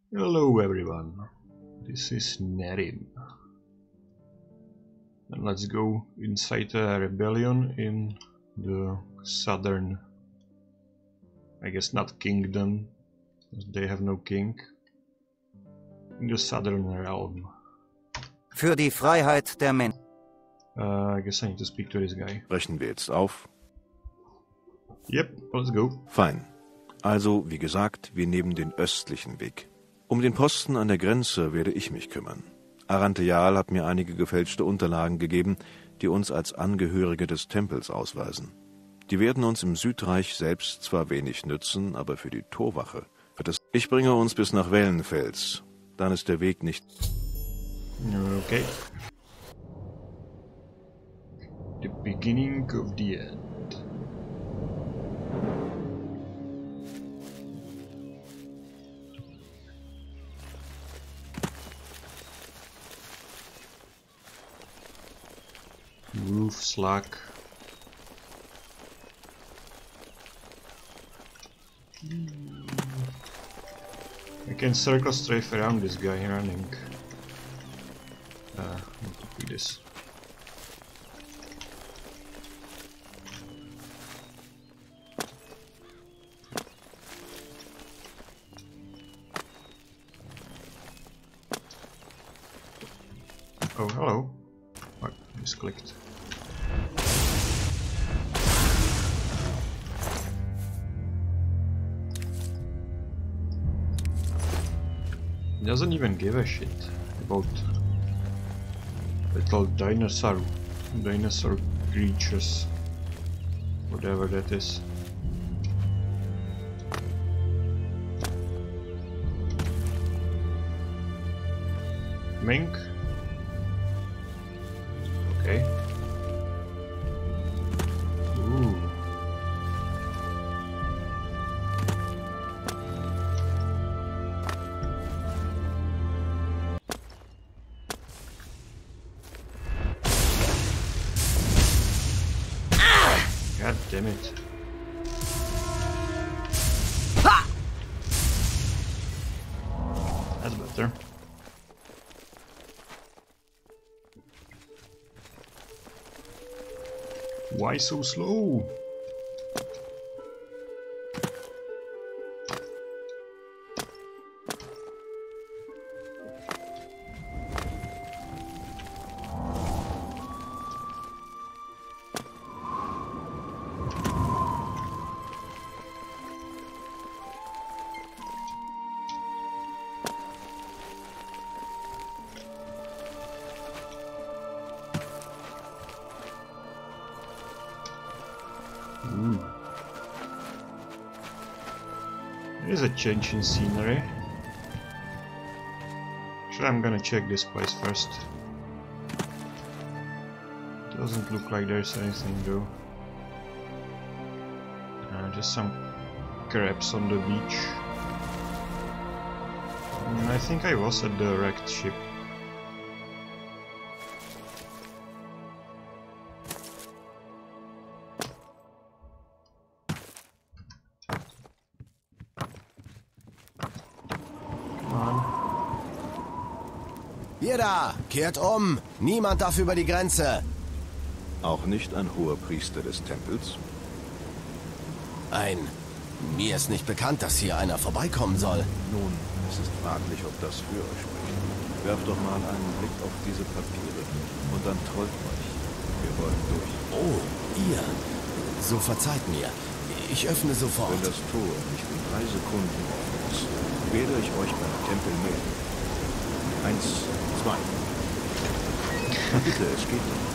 Hello everyone, this is Nerim. And let's go incite a rebellion in the southern, I guess not kingdom, they have no king, in the southern realm. Für die Freiheit der Menschen. I guess I need to speak to this guy. Brechen wir jetzt auf? Yep, let's go. Fein. Also, wie gesagt, wir nehmen den östlichen Weg. Um den Posten an der Grenze werde ich mich kümmern. Arantheal hat mir einige gefälschte Unterlagen gegeben, die uns als Angehörige des Tempels ausweisen. Die werden uns im Südreich selbst zwar wenig nützen, aber für die Torwache wird es... Ich bringe uns bis nach Wellenfels. Dann ist der Weg nicht... Okay. The beginning of the end. Roof slack. I can circle strafe around this guy running. Need to do this. Oh, hello. What? Misclicked. Doesn't even give a shit about little dinosaur creatures, whatever that is. Mink. Okay. Ooh. God damn it. That's better. Why so slow? There is a change in scenery. Actually, I'm gonna check this place first. Doesn't look like there's anything though. Just some crabs on the beach. I think I was at the wrecked ship. Ihr da! Kehrt um! Niemand darf über die Grenze! Auch nicht ein hoher Priester des Tempels? Mir ist nicht bekannt, dass hier einer vorbeikommen soll. Nun, es ist fraglich, ob das für euch spricht. Werft doch mal einen Blick auf diese Papiere und dann trollt euch. Wir wollen durch. Oh, ihr! So verzeiht mir. Ich öffne sofort. Wenn das Tor nicht in 3 Sekunden offen ist, werde ich euch beim Tempel melden. 1, 2. Bitte, es geht doch.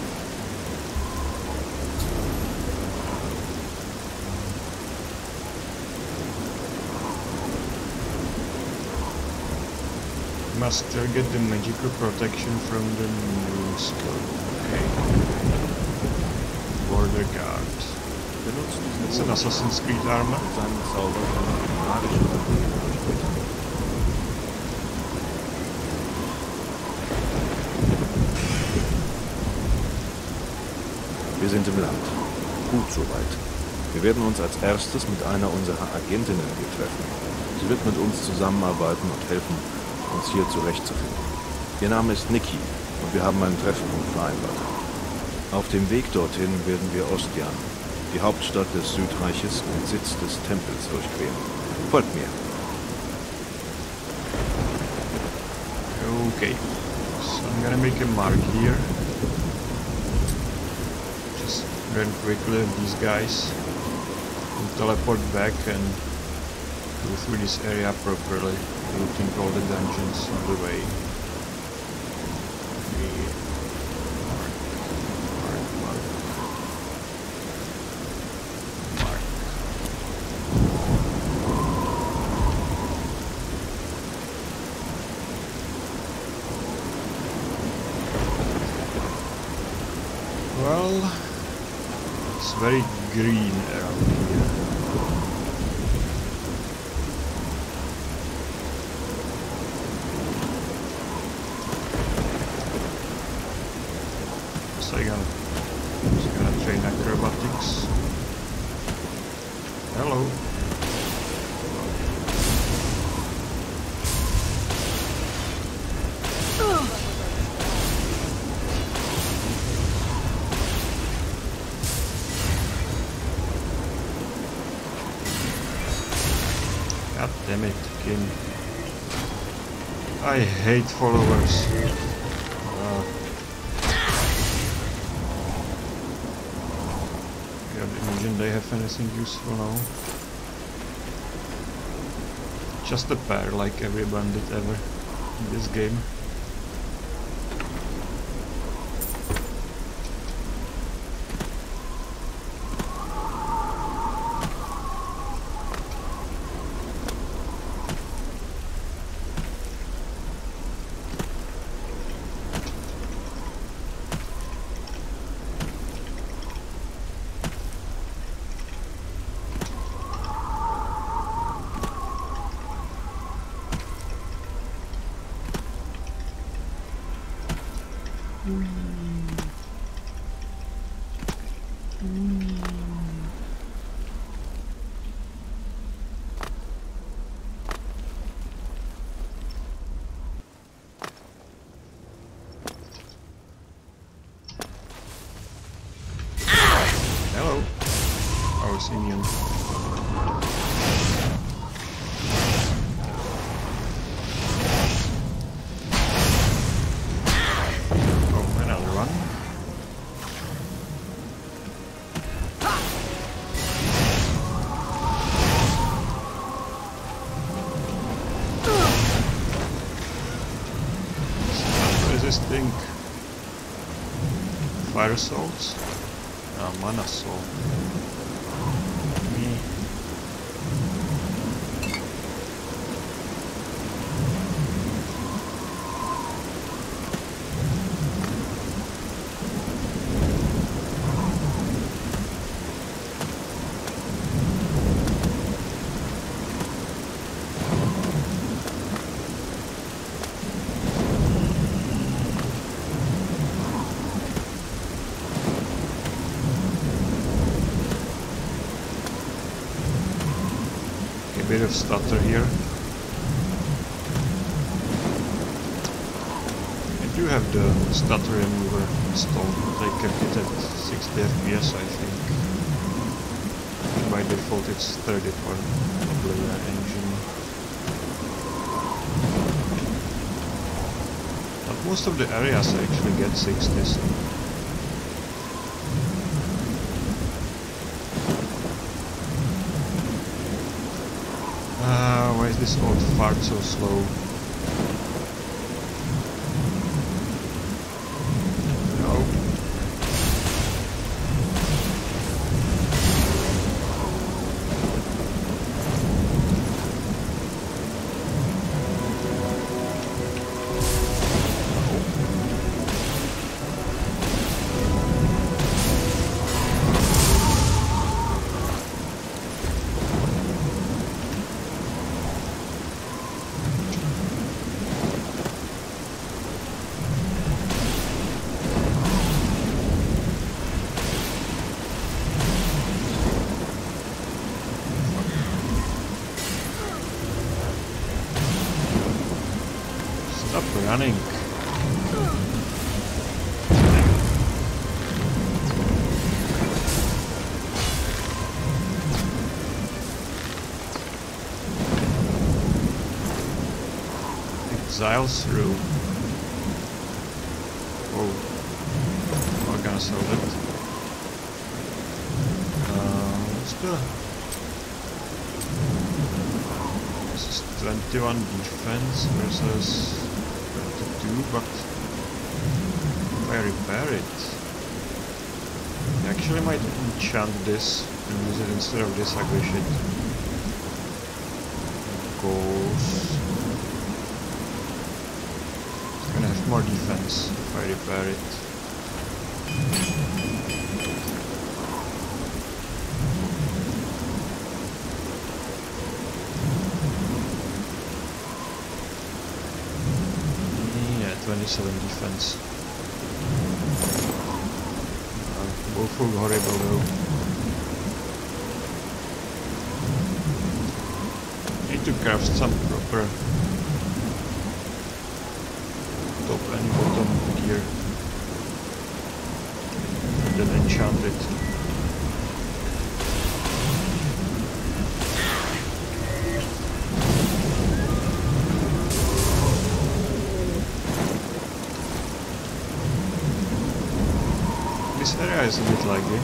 Must target the magical protection from the new skill. Okay. Border guard. That's an Assassin's Creed armor. Wir sind im Land. Gut soweit. Wir werden uns als erstes mit einer unserer Agentinnen hier treffen. Sie wird mit uns zusammenarbeiten und helfen, uns hier zurechtzufinden. Ihr Name ist Nikki und wir haben einen Treffpunkt vereinbart. Auf dem Weg dorthin werden wir Ostian, die Hauptstadt des Südreiches und Sitz des Tempels, durchqueren. Folgt mir. Okay, so I'm gonna make a mark here. Just run quickly at these guys and teleport back and go through this area properly, looting all the dungeons on the way. Well, it's very green around here. So I'm just gonna train acrobatics. Hello. God damn it, King. I hate followers. God, imagine they have anything useful now. Just a pair, like every bandit ever in this game. Hello, Orsinian. Oh, another one. Resisting fire assaults. Mana soul. Me. A bit of stutter here. I do have the stutter remover installed, but I kept it at 60 FPS I think. By default it's 30 for the engine. But most of the areas actually get 60, so why is this old fart so slow? No. Stop running. Exiles through. Oh, I'm gonna solve it. What's the... This is 21 defense versus 22, but if I repair it, I actually might enchant this and use it instead of this ugly shit. Goes. It's gonna have more defense if I repair it. Yeah, 27 defense. Both look horrible though. Need to craft some proper top and bottom gear. And then enchant it. This area is a bit laggy.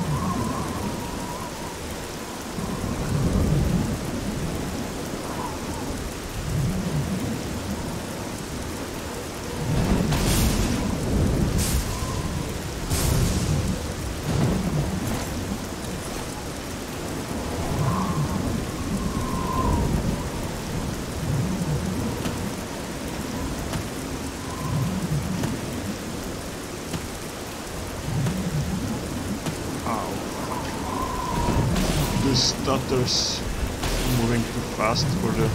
Stutters moving too fast for the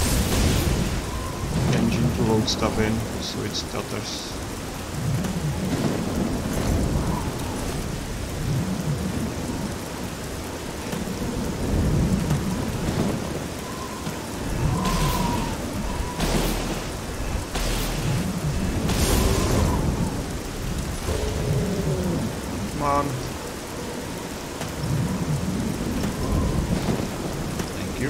engine to load stuff in, so it stutters. Come on. You.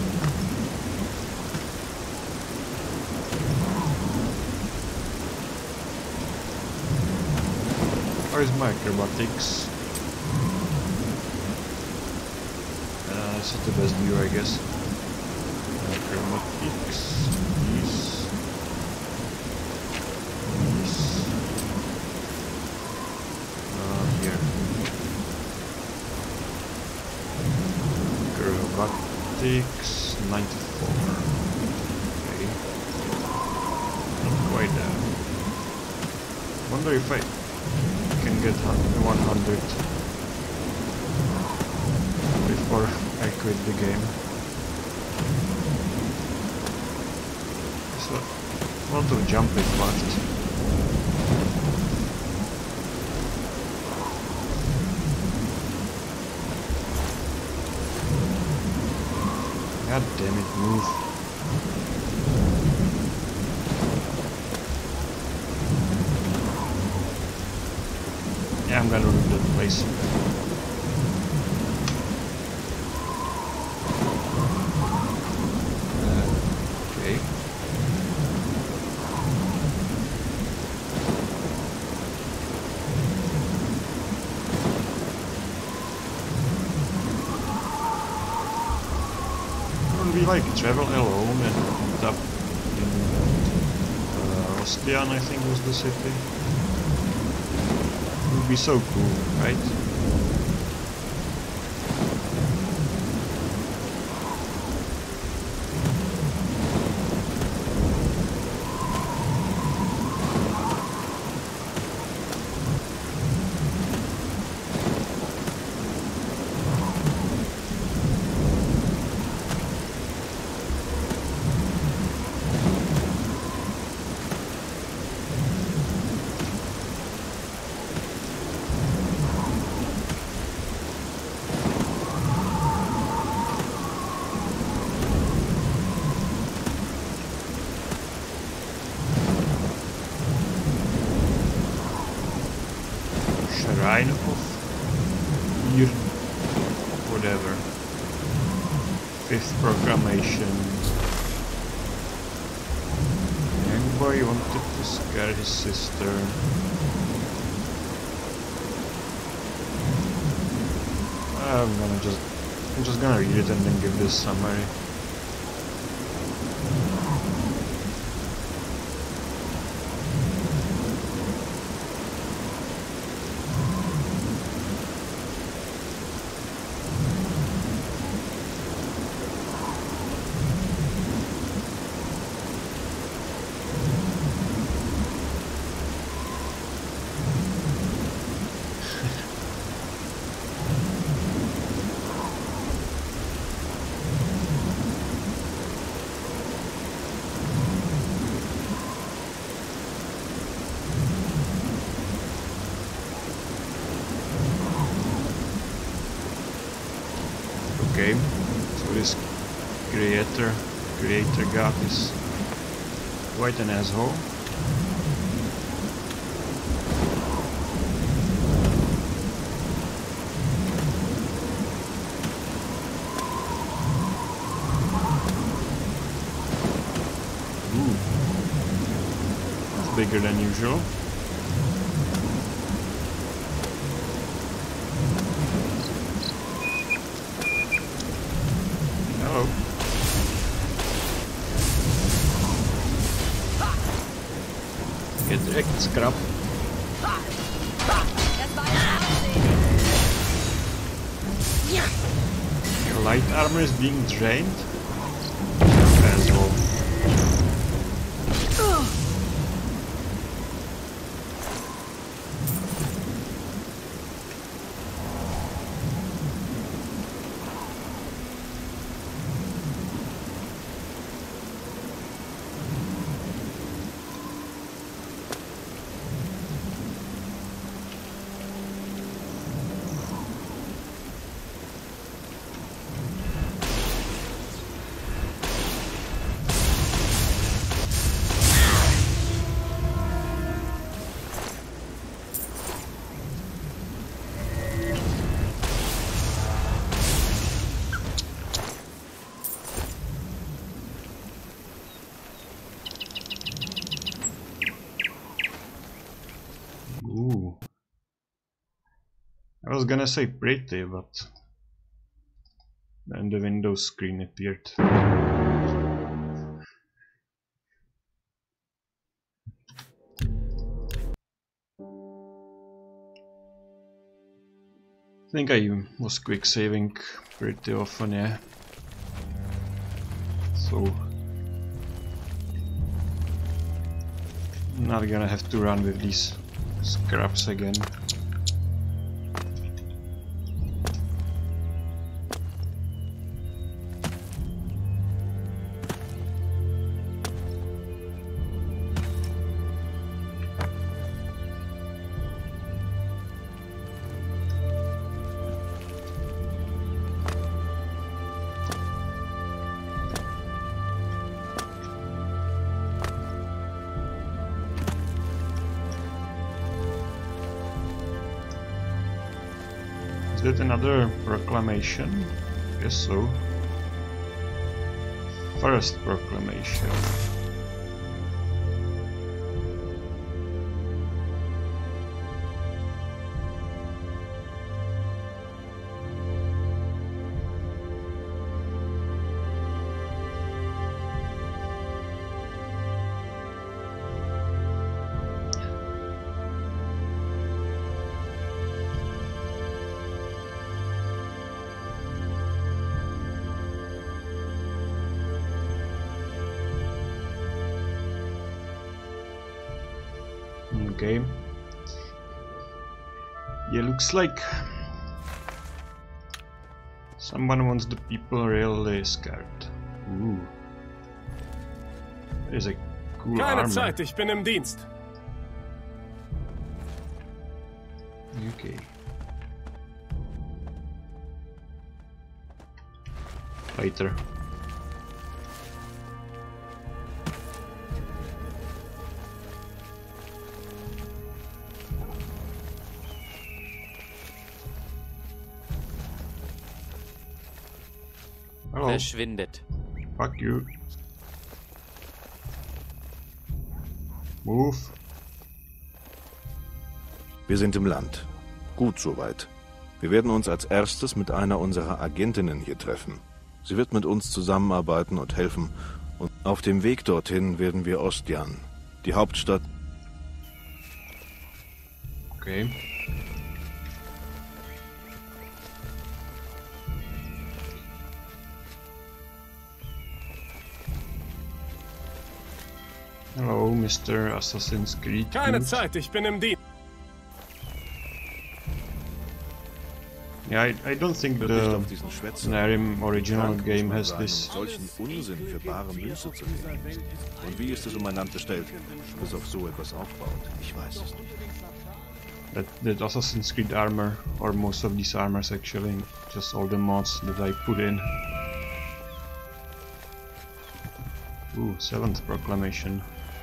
Where's my acrobatics? This is the best view, I guess. Acrobatics. These. Here. Acrobatics 94. Okay. Not quite there. Wonder if I can get 100 before I quit the game. So, a lot of jumping left. God damn it, move. Yeah, I'm gonna loot that place. Okay. We like travel alone and end up in Ostian, I think was the city. It would be so cool, right? Shrine of Yrd, whatever. 5th proclamation. Young boy wanted to scare his sister. I'm just gonna read it and then give this summary. Okay, so this creator god is quite an asshole. Ooh, that's bigger than usual. Hello. Get wrecked, scrap. Your light armor is being drained? Asshole. Ooh. I was gonna say pretty, but then the Windows screen appeared. I think I was quick saving pretty often, yeah. So I'm not gonna have to run with these scraps again. Is that another proclamation? Guess so. First proclamation. Okay. Yeah, looks like someone wants the people really scared. Ooh. There's a cool Keine armor. Zeit, ich bin im Dienst. Okay. Later. Hello. Verschwindet. Fuck you. Move. Wir sind im Land. Gut soweit. Wir werden uns als erstes mit einer unserer Agentinnen hier treffen. Sie wird mit uns zusammenarbeiten und helfen. Und auf dem Weg dorthin werden wir Ostian, die Hauptstadt... Okay. Hello, Mr. Assassin's Creed. Keine dude. Zeit, ich bin im Dienst. Yeah, I don't think Wird nicht the auf diesen Schwätzen. Skyrim original Krank game muss man has sein, this. um solchen Unsinn für bare Münze zu nehmen. Und wie ist es um ein Land bestellt, das auf so etwas aufbaut? Ich weiß es nicht. That Assassin's Creed armor, or most of these armors actually, just all the mods that I put in. Ooh, 7th proclamation.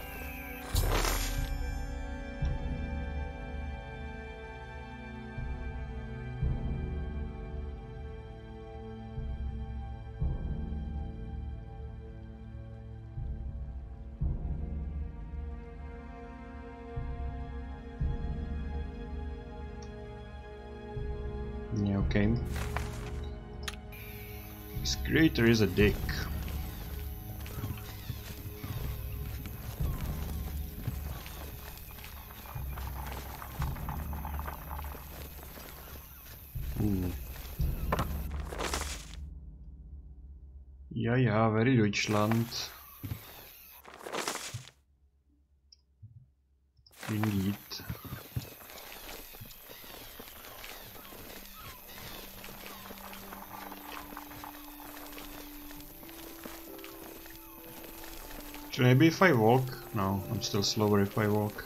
Yeah, okay. This creator is a dick. Ja, ja, very Deutschland. Indeed. Should maybe if I walk? No, I'm still slower if I walk.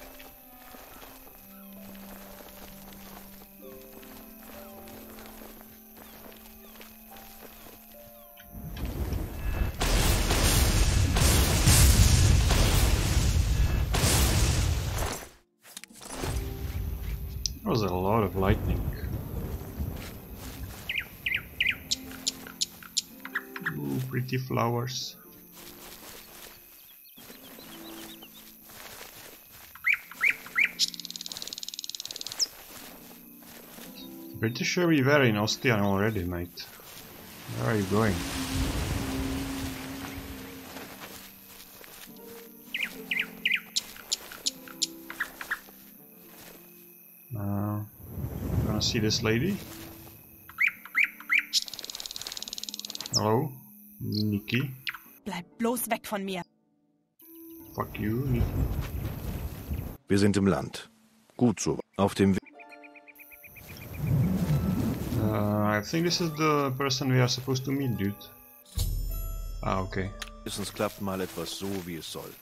That was a lot of lightning. Ooh, pretty flowers. Pretty sure we were in Ostian already, mate. Where are you going? Gonna see this lady? Hello? Nikki? Bleib bloß weg von mir. Fuck you, Nikki. Wir sind im Land. Gut so. Auf dem Weg... I think this is the person we are supposed to meet, dude. Ah, okay. Es klappt mal etwas so, wie es soll.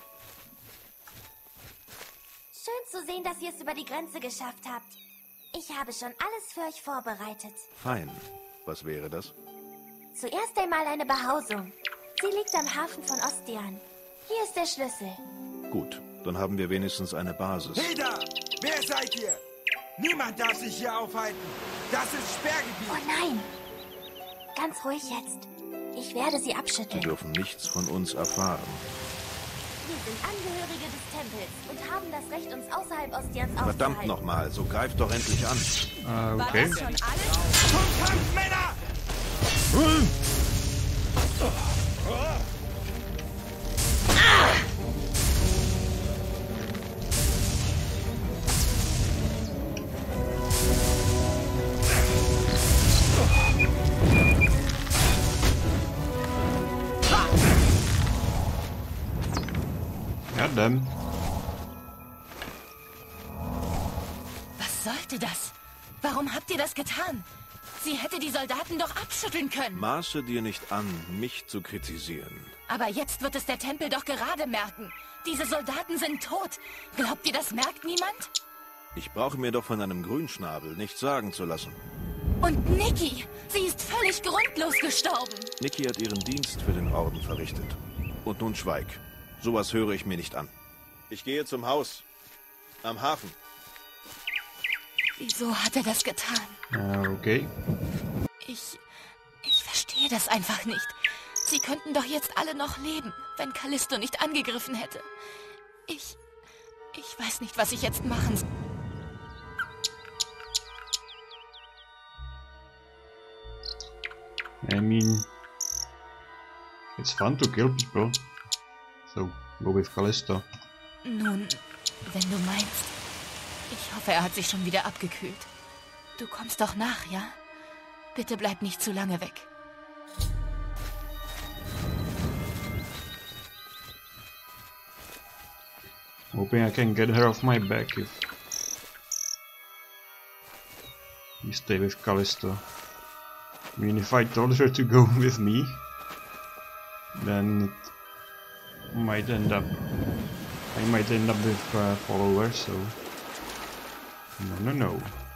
Schön zu sehen, dass ihr es über die Grenze geschafft habt. Ich habe schon alles für euch vorbereitet. Fein. Was wäre das? Zuerst einmal eine Behausung. Sie liegt am Hafen von Ostian. Hier ist der Schlüssel. Gut, dann haben wir wenigstens eine Basis. Peter! Wer seid ihr? Niemand darf sich hier aufhalten. Das ist Oh Sperrgebiet. nein! Ganz ruhig jetzt. Ich werde sie Sie abschütteln. dürfen nichts von uns erfahren. Wir sind Angehörige des Tempels und haben das Recht, uns außerhalb Ostians aufzuhalten. Verdammt nochmal, so greift doch endlich an. Okay. War das schon alles? Zum Kampf, Männer! Goddamn. Was sollte das? Warum habt ihr das getan? Sie hätte die Soldaten doch abschütteln können. Maße dir nicht an, mich zu kritisieren. Aber jetzt wird es der Tempel doch gerade merken. Diese Soldaten sind tot. Glaubt ihr, das merkt niemand? Ich brauche mir doch von einem Grünschnabel nichts sagen zu lassen. Und Nikki, sie ist völlig grundlos gestorben. Nikki hat ihren Dienst für den Orden verrichtet. Und nun schweig. Sowas höre ich mir nicht an. Ich gehe zum Haus. Am Hafen. Wieso hat er das getan? Okay. Ich verstehe verstehe das einfach nicht. Sie könnten doch jetzt alle noch leben, wenn Callisto nicht angegriffen hätte. Ich weiß nicht, was ich jetzt machen soll. I mean, it's fun to kill people. So, go with Callisto. Nun, wenn du meinst. Ich hoffe, er hat sich schon wieder abgekühlt. Du kommst doch nach, ja? Bitte bleib nicht zu lange weg. Hoping I can get her off my back if we stay with Callisto. I mean, if I told her to go with me, then it might end up... I might end up with followers, so... No.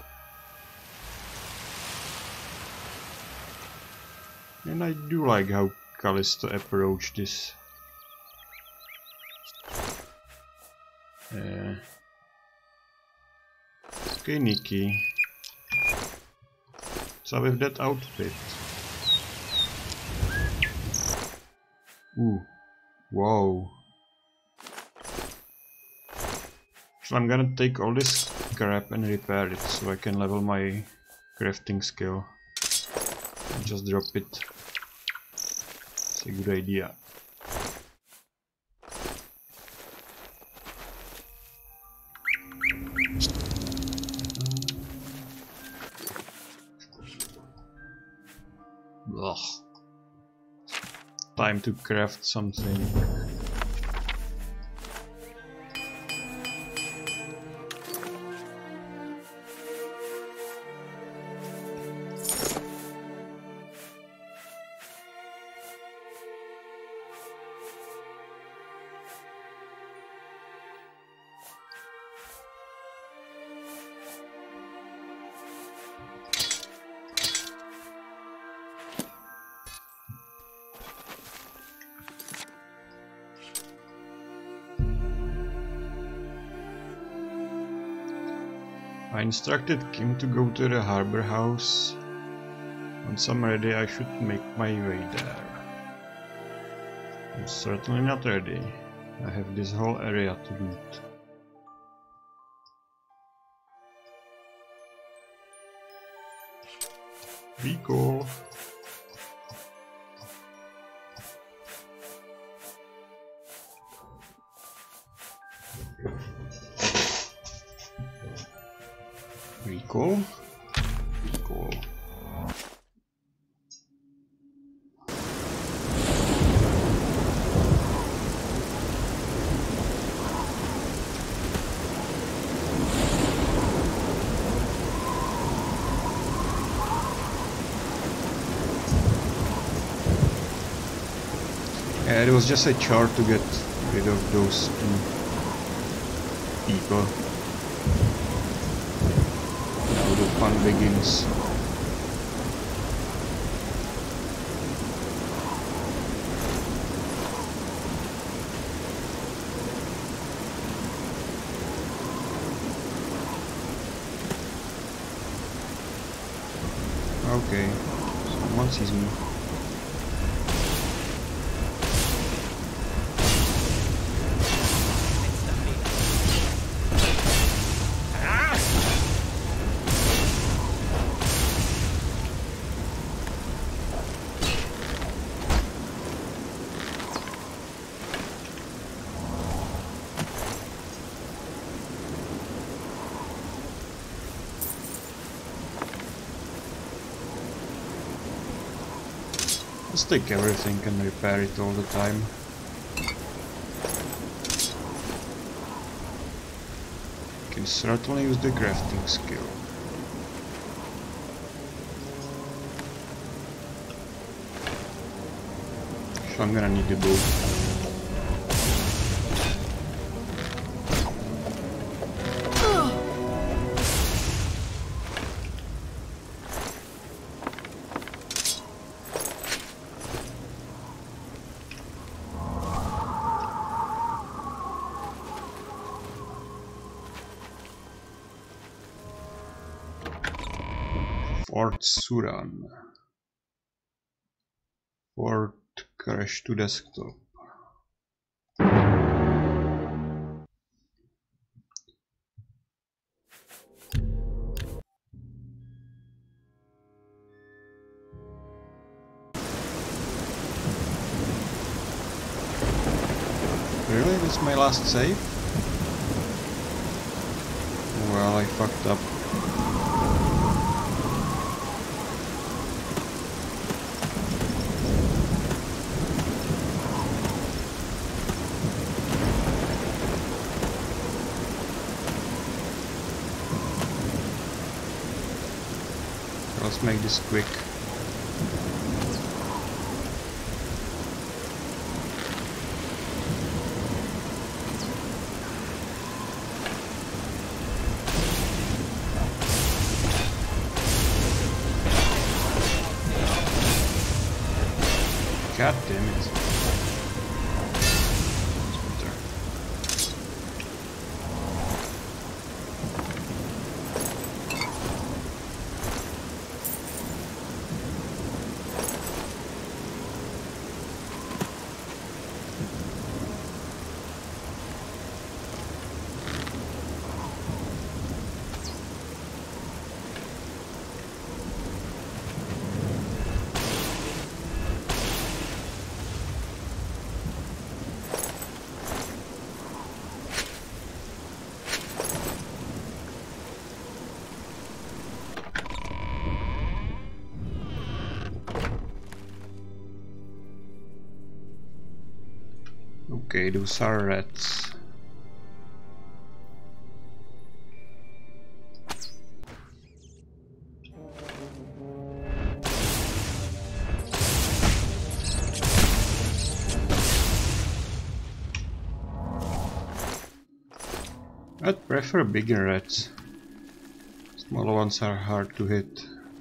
And I do like how Callisto approached this. Okay, Nikki. So with that outfit. Ooh. Whoa. So I'm gonna take all this crap and repair it so I can level my crafting skill. And just drop it. It's a good idea. Ugh. Time to craft something. I instructed Kim to go to the harbor house. Once I'm ready, I should make my way there. I'm certainly not ready. I have this whole area to loot. Recall. Recall. It was just a chart to get rid of those two people. Now the fun begins. Okay, someone sees me. Let's take everything and repair it all the time. Can certainly use the crafting skill. So I'm gonna need the bow. Fort Suran. Crash to desktop. Really? That's my last save? Well, I fucked up. Let's make this quick. God damn it. That's better. Okay, those are rats. I'd prefer bigger rats. Smaller ones are hard to hit.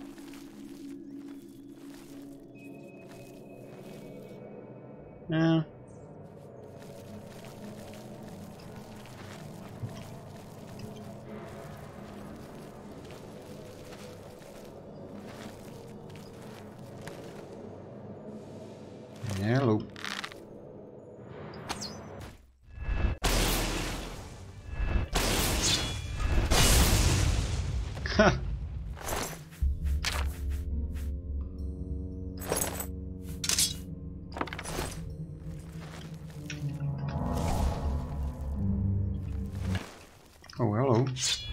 Yeah. Hello. Ha! Oh, hello.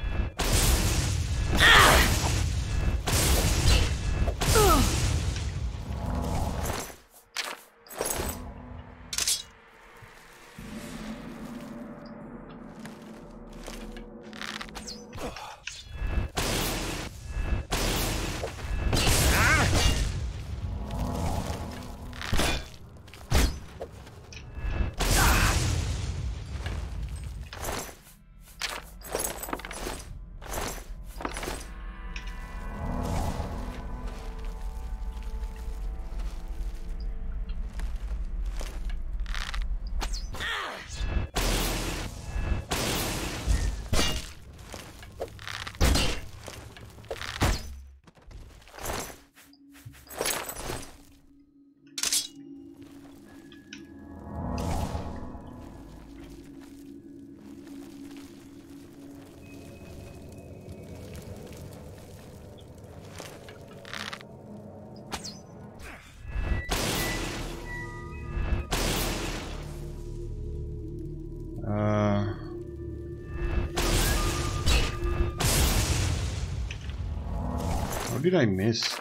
How did I miss?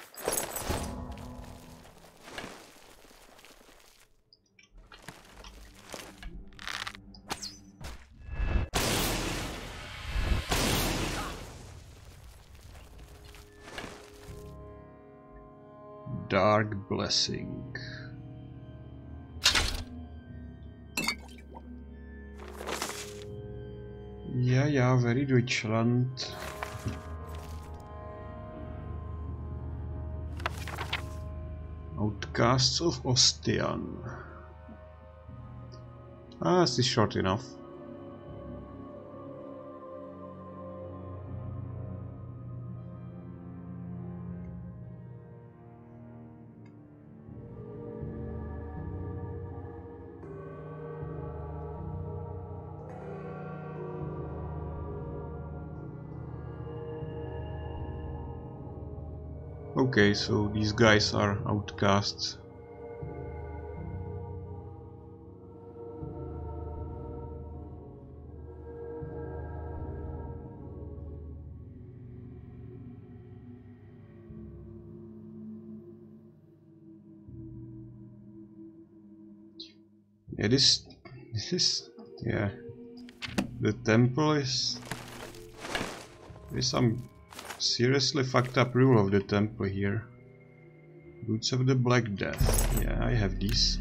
Dark Blessing. Ja, very Deutschland. Outcasts of Ostian. Ah, this is short enough. Okay, so these guys are outcasts. Yeah, this yeah, the temple is. There's some seriously fucked up rule of the temple here. Boots of the Black Death. Yeah, I have these.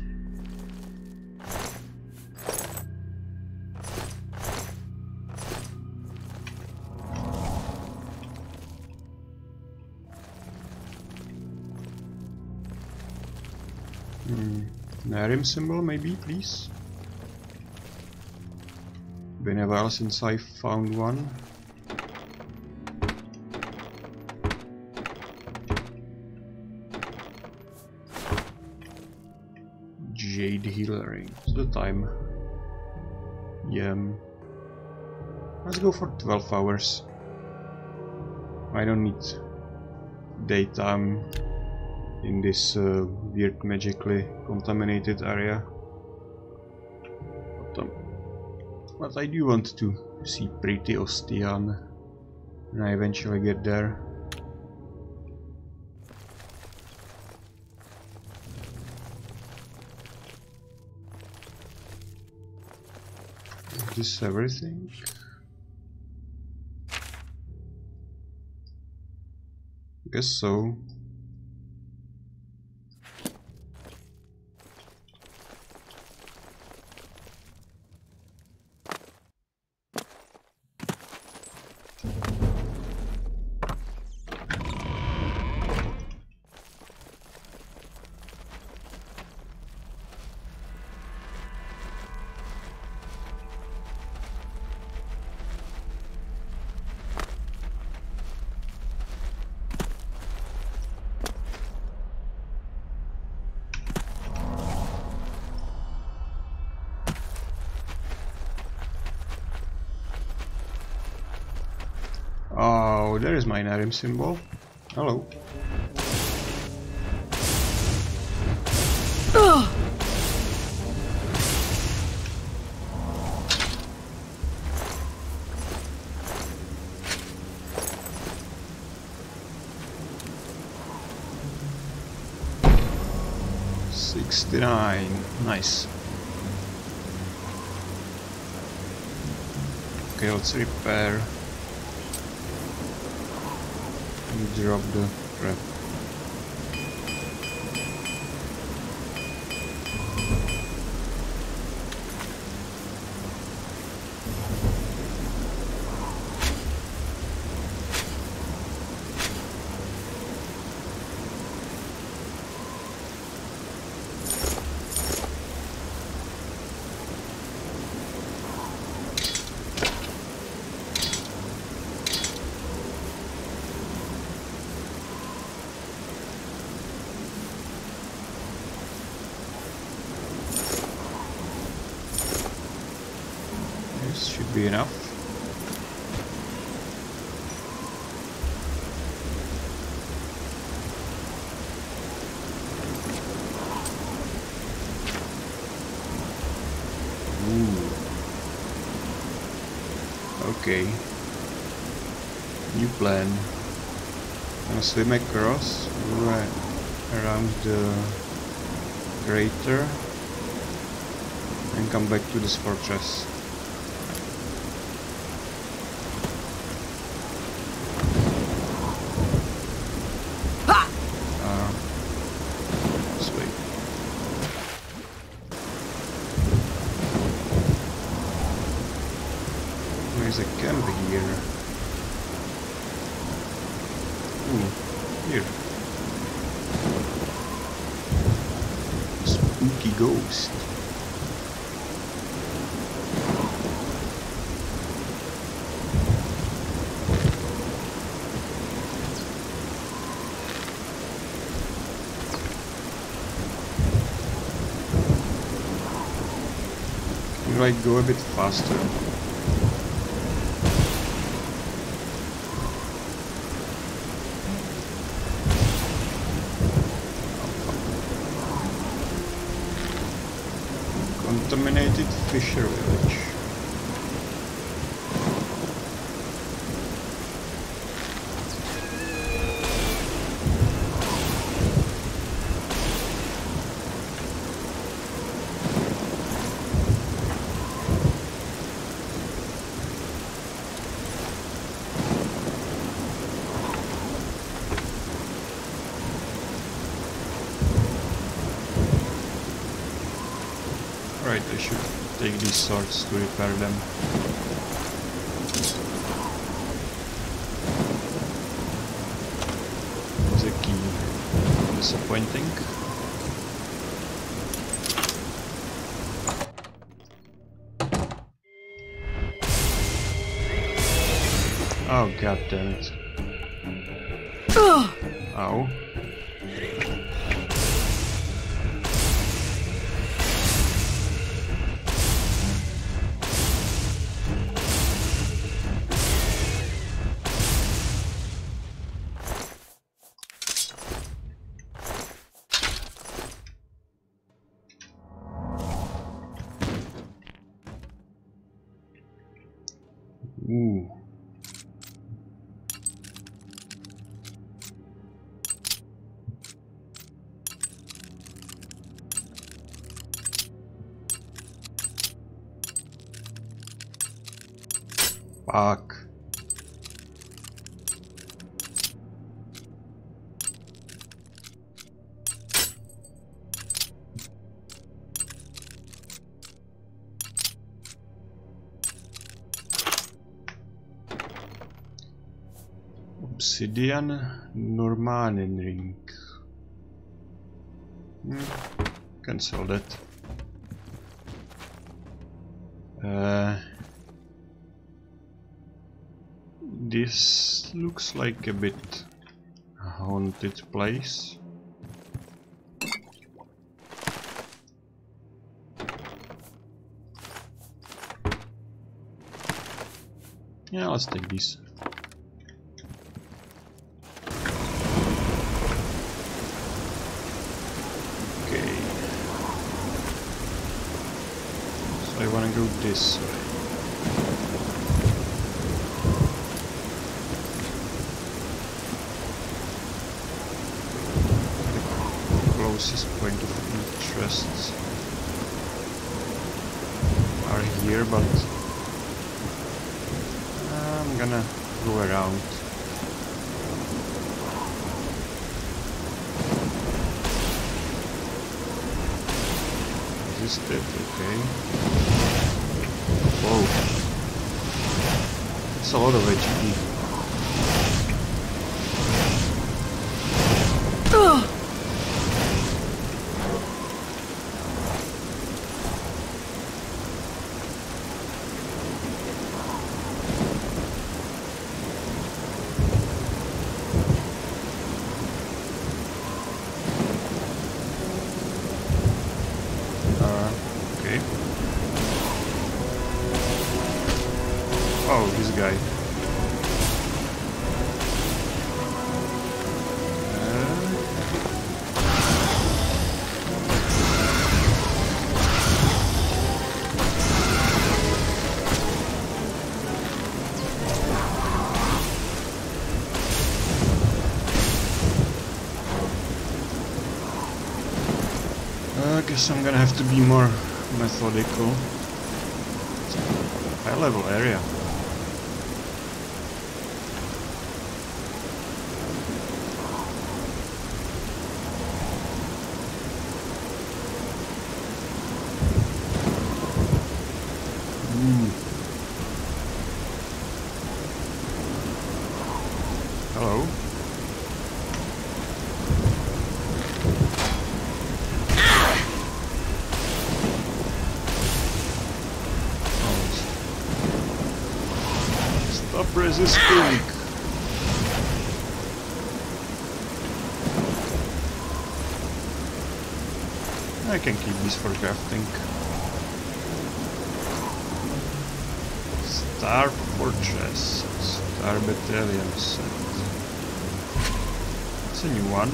Narim symbol, maybe, please? Been a while since I found one. Jade healer ring. What's the time? Yeah. Let's go for 12 hours. I don't need daytime in this weird magically contaminated area. But I do want to see pretty Ostian when I eventually get there. Is this everything? Guess so. Oh, there is my Narim symbol. Hello. $69. Nice. Okay, let's repair. Drop the trap. Should be enough. Ooh. Okay. New plan. I'm gonna swim across right around the crater and come back to this fortress. There's a camp here. Ooh, here. Spooky ghost. Can I go a bit faster? dominated fisher village. Right, I should take these swords to repair them. There's a key. Disappointing. Oh, god damn it. Ow. Ooh. Fuck. Obsidian Normanin ring. Can sell that. This looks like a bit haunted place. Yeah, let's take this. Okay. So I wanna go this way. Closest point of interest are here, but I'm gonna go around. Is this it? Okay. Whoa. That's a lot of HP. Okay. Oh, this guy. I guess I'm gonna have to be more methodical. It's a high level area. Hello. Stop resisting! I can keep this for crafting. Star Fortress, Star Battalion set. It's a new one.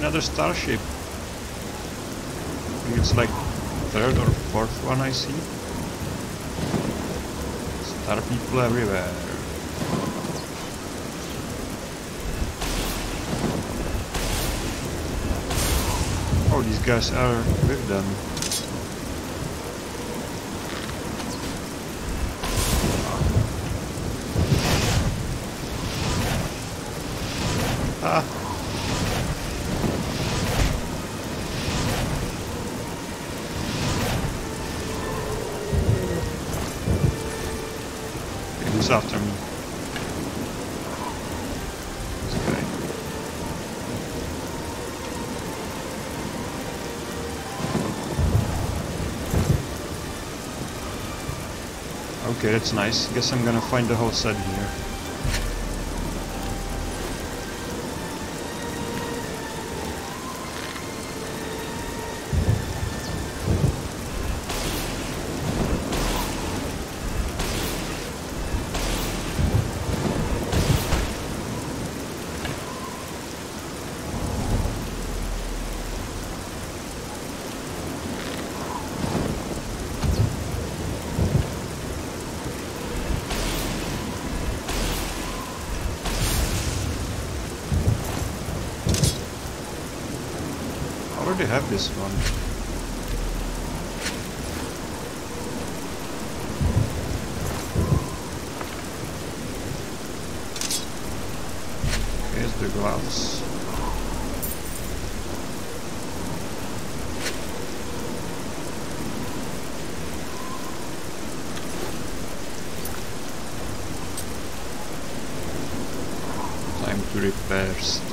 Another starship. I think it's like third or fourth one I see. Star people everywhere. Oh, these guys are with them. Ah. Okay, who's after me? This guy. Okay, that's nice. Guess I'm gonna find the whole set here. I already have this one. Here's the gloves. Time to repair stuff.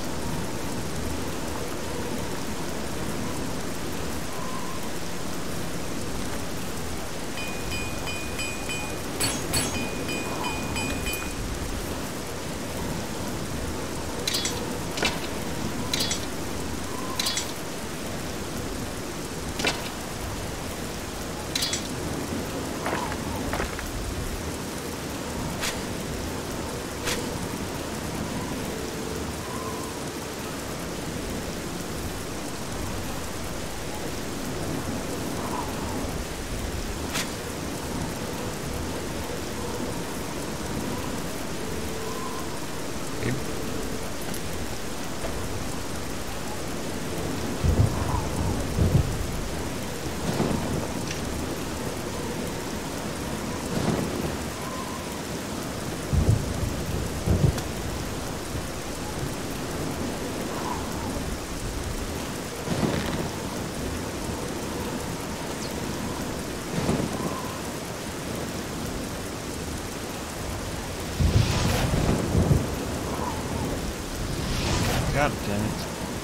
God damn it.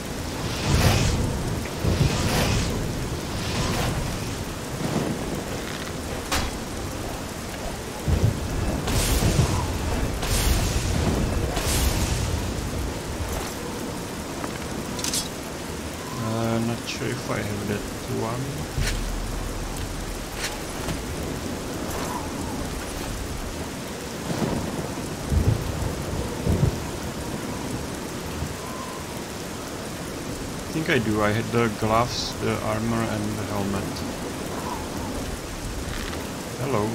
Not sure if I have that one. I think I do. I had the gloves, the armor and the helmet. Hello.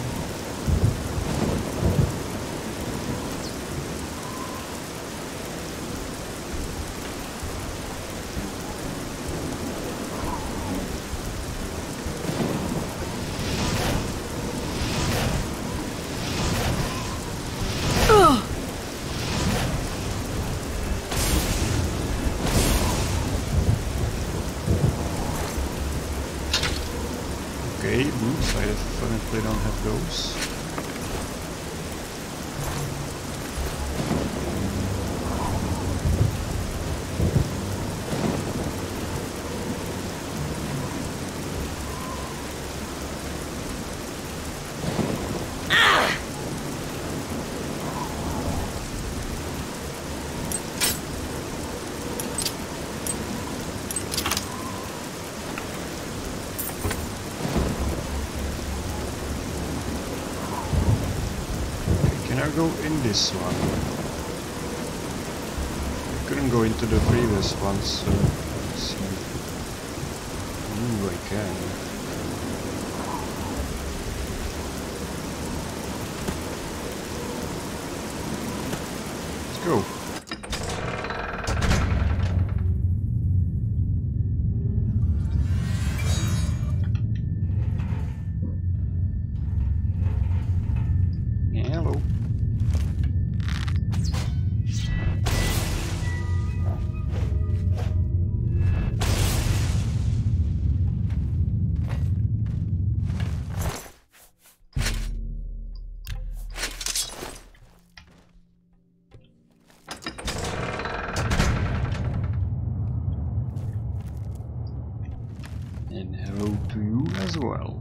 Okay, boots, I definitely don't have those. Can I go in this one? couldn't go into the previous ones, so let's see. Ooh, I can. Let's go. Hello. And hello to you as well.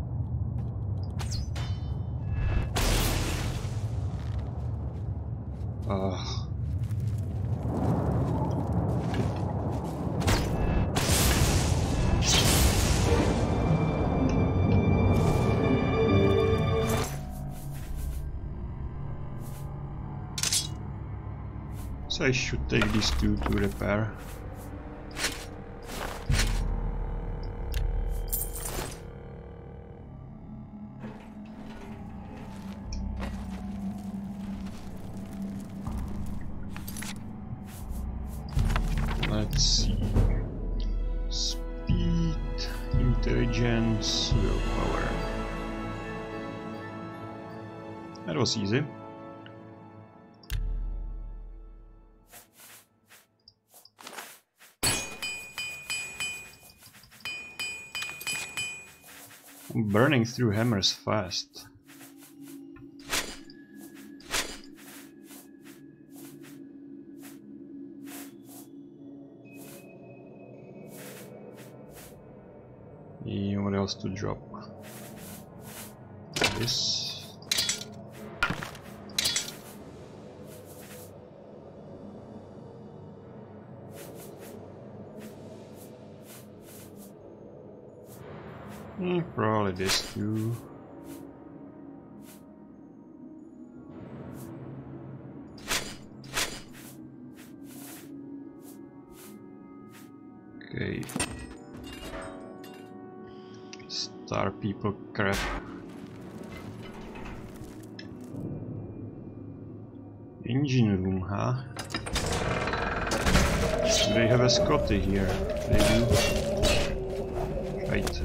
So I should take these two to repair. Let's see. Speed, intelligence, willpower. That was easy. I'm burning through hammers fast. Yeah, what else to drop? This. Probably this too. Okay. Star people crap. Engine room, huh? Do they have a Scotty here? They do. Right.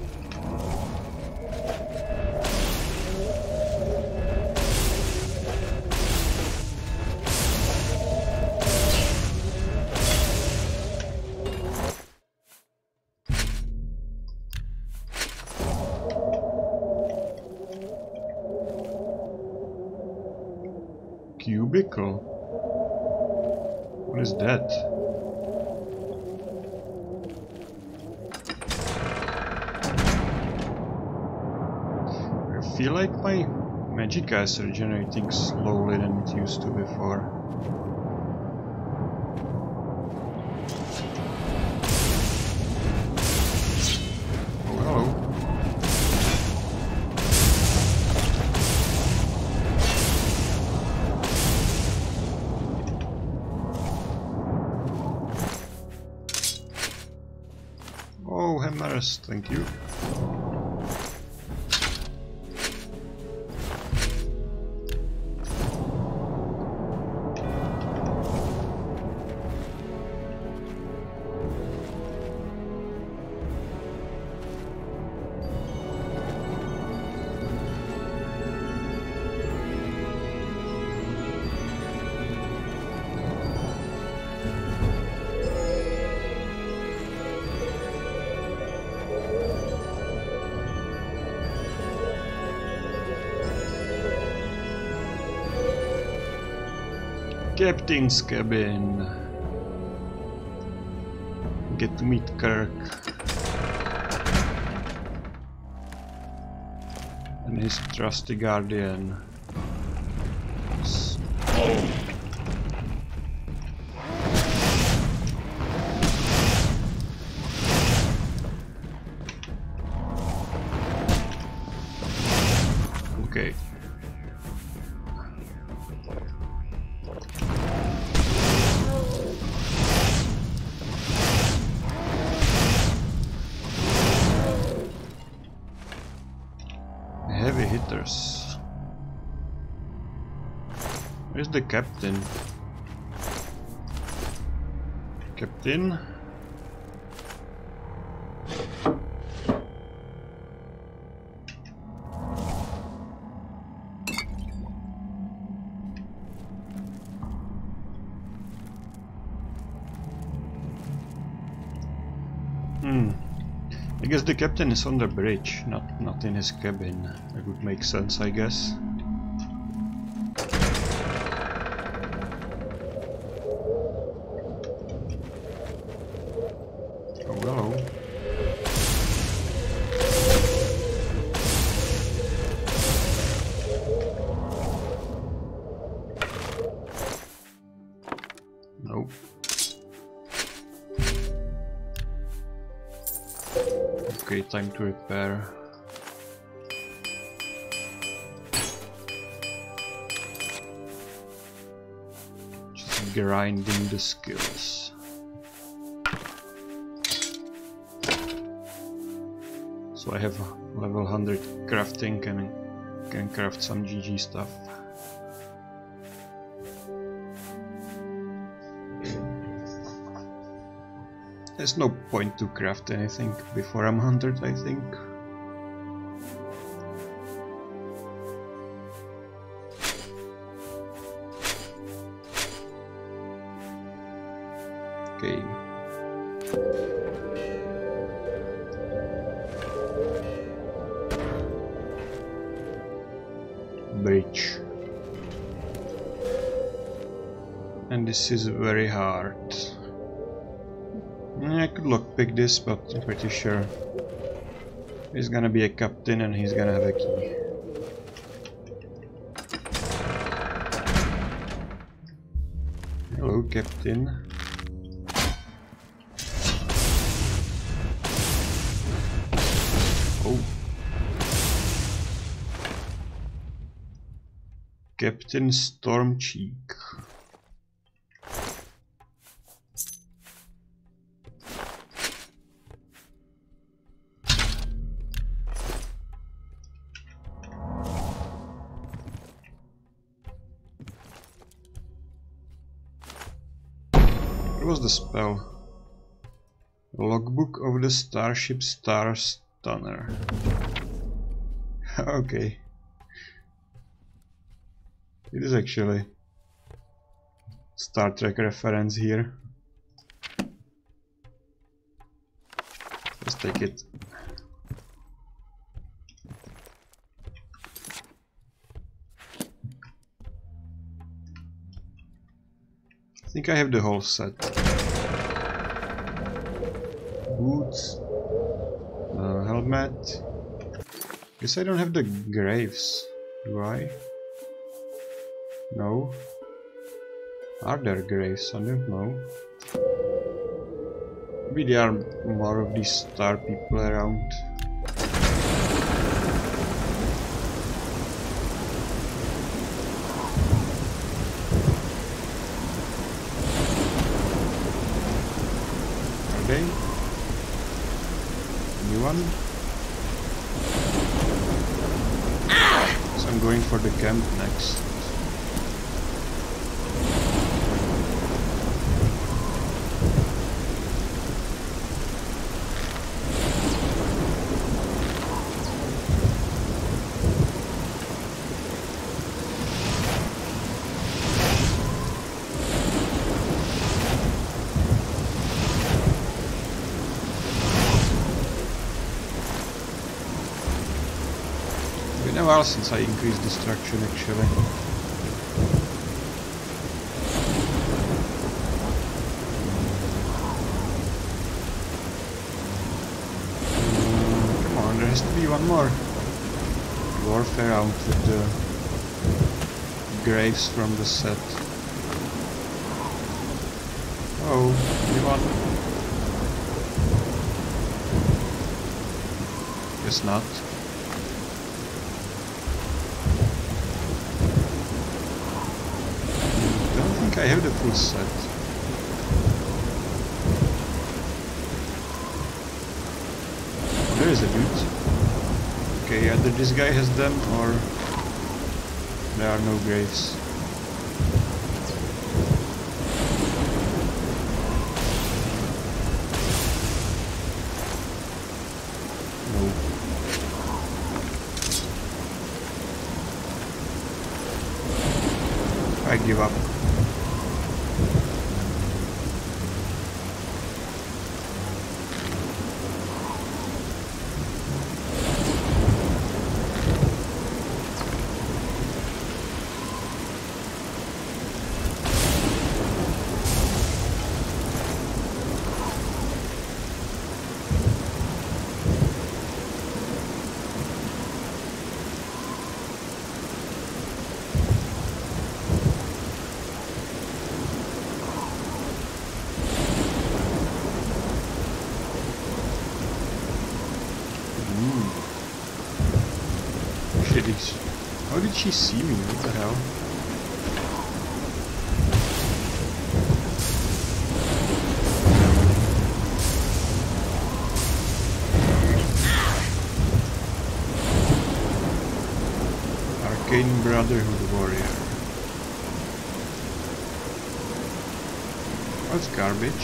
Cubicle? What is that? I feel like my magic eyes are generating slowly than it used to before. Oh, hello. Oh, hammers, thank you. Captain's cabin. Get to meet Kirk and his trusty guardian. Okay. Where's the captain? Captain? I guess the captain is on the bridge, not in his cabin. That would make sense, I guess. Oh, hello. Nope. Okay, time to repair. Just grinding the skills. So I have level 100 crafting and can craft some GG stuff. There's no point to craft anything before I'm 100, I think. Okay. Bridge. And this is very hard. I could lockpick this, but I'm pretty sure he's gonna be a captain and he's gonna have a key. Hello, captain. Oh. Captain Stormcheek. What was the spell? Logbook of the Starship Star Stunner. Okay. It is actually Star Trek reference here. Let's take it. I think I have the whole set. Boots, helmet. Guess I don't have the graves, do I? No. Are there graves? I don't know. Maybe there are more of these star people around. Anyone? So I'm going for the camp next. Been a while since I increased destruction actually. Come on, there has to be one more dwarf around with the graves from the set. Oh, anyone? Guess not. I have the full set. Oh, there is a dude. Okay, either this guy has them or there are no graves. I give up. How did she see me? What the hell? Arcane Brotherhood Warrior. That's garbage.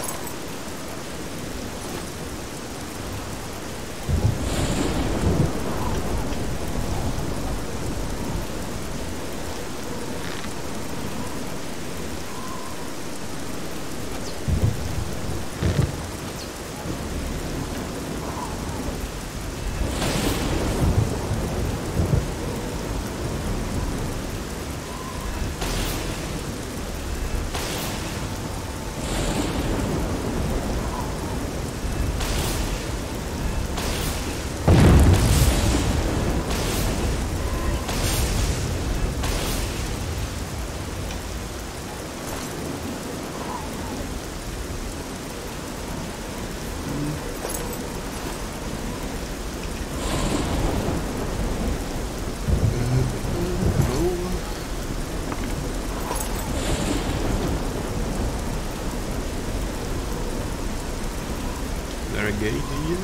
A gate here.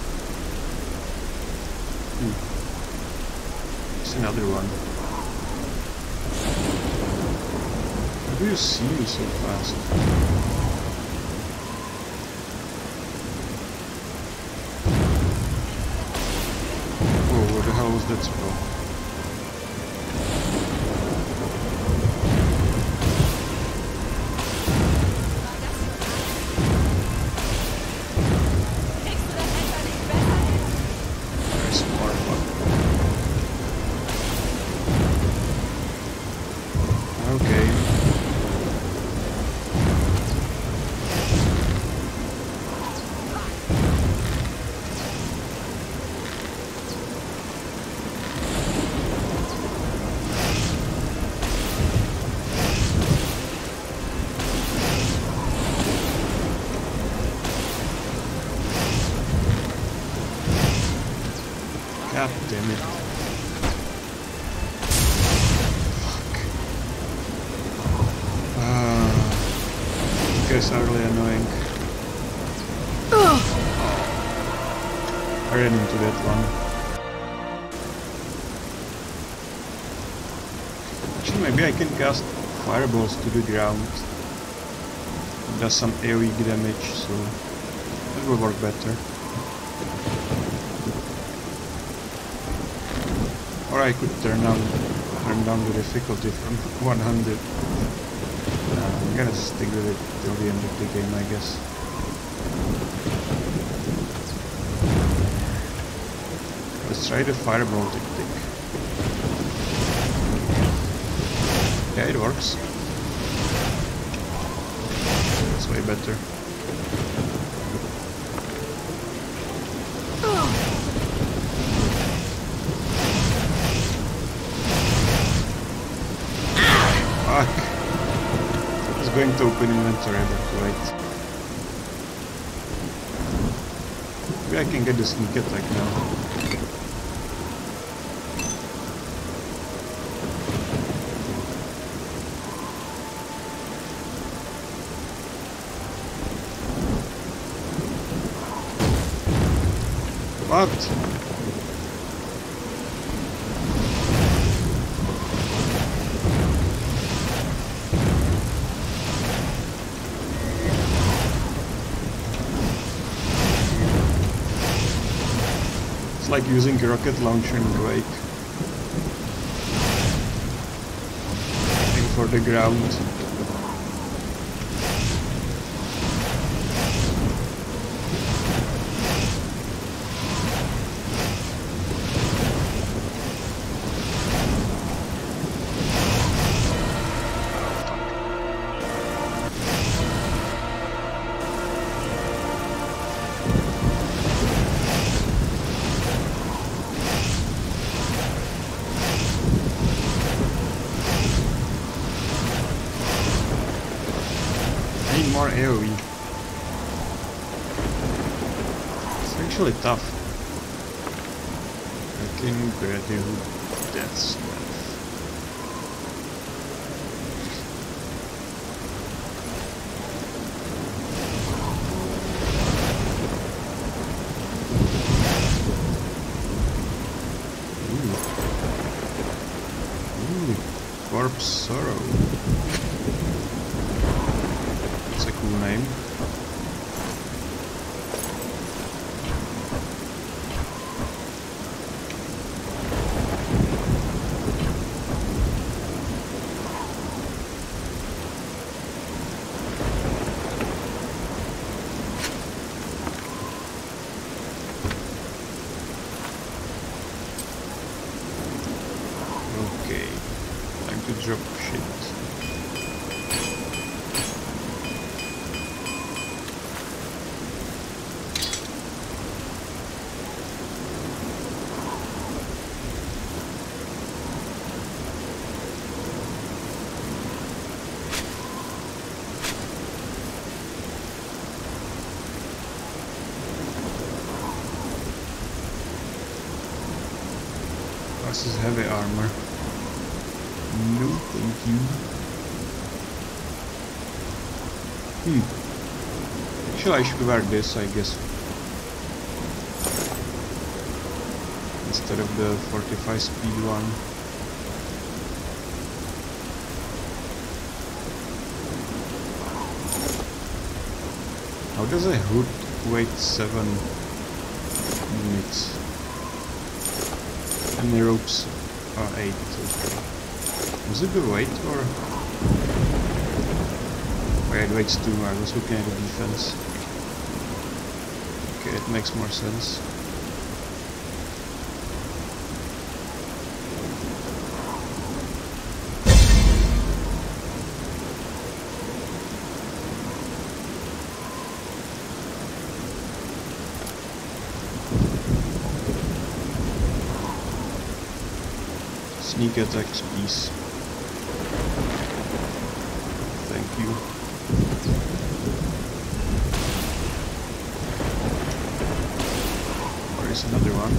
It's another one. How do you see me so fast? Oh, what the hell was that spell? God damn it. Fuck. You guys are really annoying. I ran into that one. Actually, maybe I can cast fireballs to the ground. It does some AoE damage, so that will work better. Or I could turn down the difficulty from 100. I'm gonna stick with it till the end of the game, I guess. Let's try the fireball tactic. Yeah, it works. It's way better. Fuck! I was going to open inventory, but wait. Maybe I can get the sneak attack now. What? It's like using a rocket launcher in Quake. I think for the ground. More AoE. It's actually tough. I can do that stuff. Ooh, Corpse Sorrow. Cool name. Okay, time to drop shit. This is heavy armor. No, thank you. Actually, I should wear this, I guess. Instead of the 45 speed one. How does a hood weight 7 units? And the ropes are 8. Okay. Was it the weight or? Wait, it weights 2. I was looking at the defense. Okay, it makes more sense. Sneak attacks, please. Thank you. There is another one.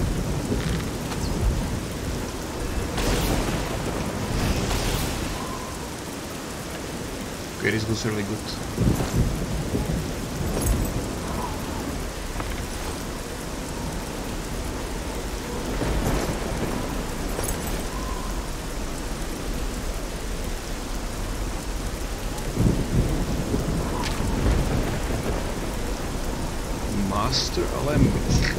Okay, this was really good. Master Alembic.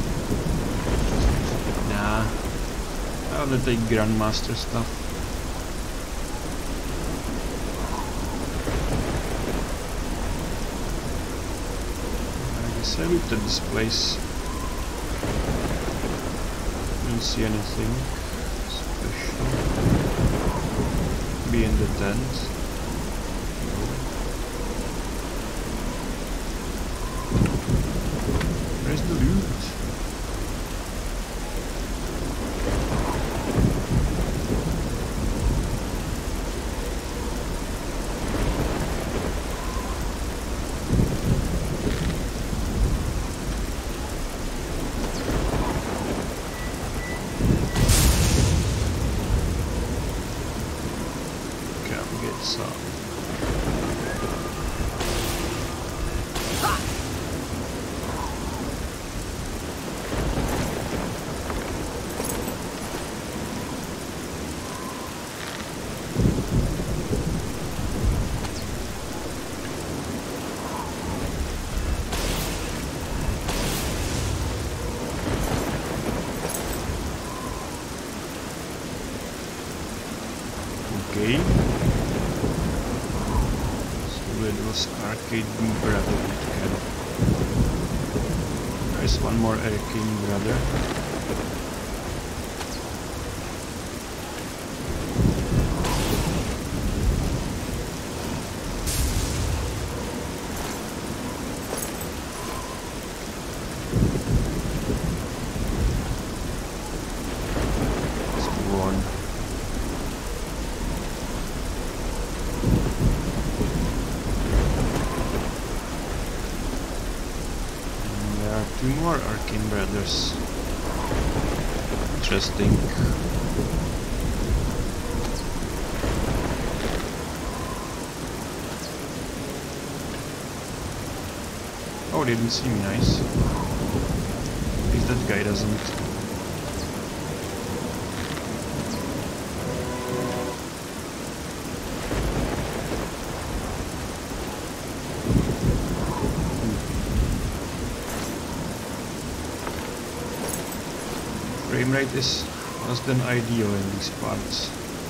Nah, I want to take Grandmaster stuff. I guess I looked at this place. Didn't see anything special. Be in the tent. Where's the loot? Come get some. was Arcade Brotherhood camp. There's one more Arcane Brother. Two more Arcane Brothers. Interesting. Oh, they didn't see me, nice. At least that guy doesn't. Frame rate is less than ideal in these parts.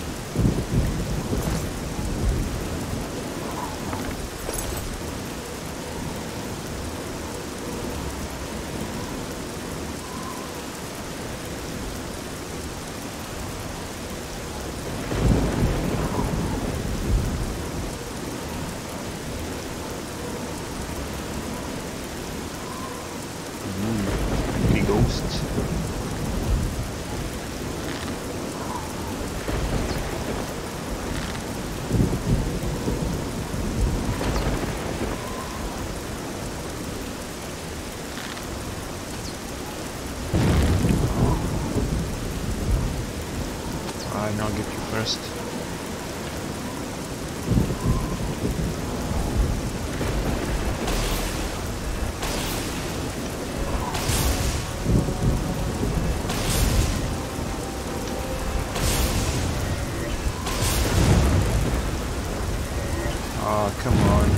Big ghost. I'll get you first. Oh, come on.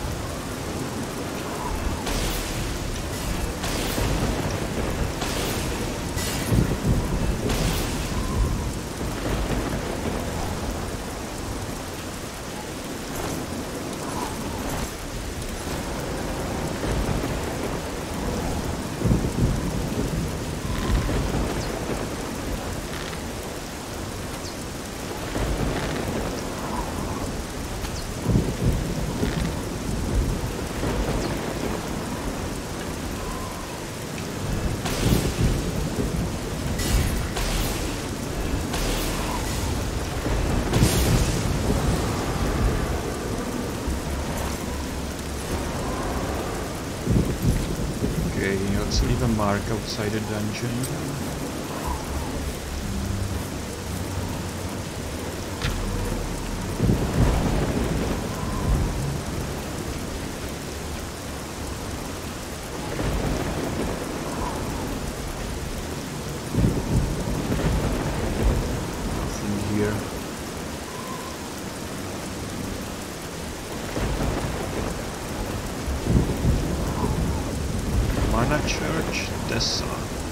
Okay, let's leave a mark outside the dungeon. Nothing here. Mana Church, Dessa.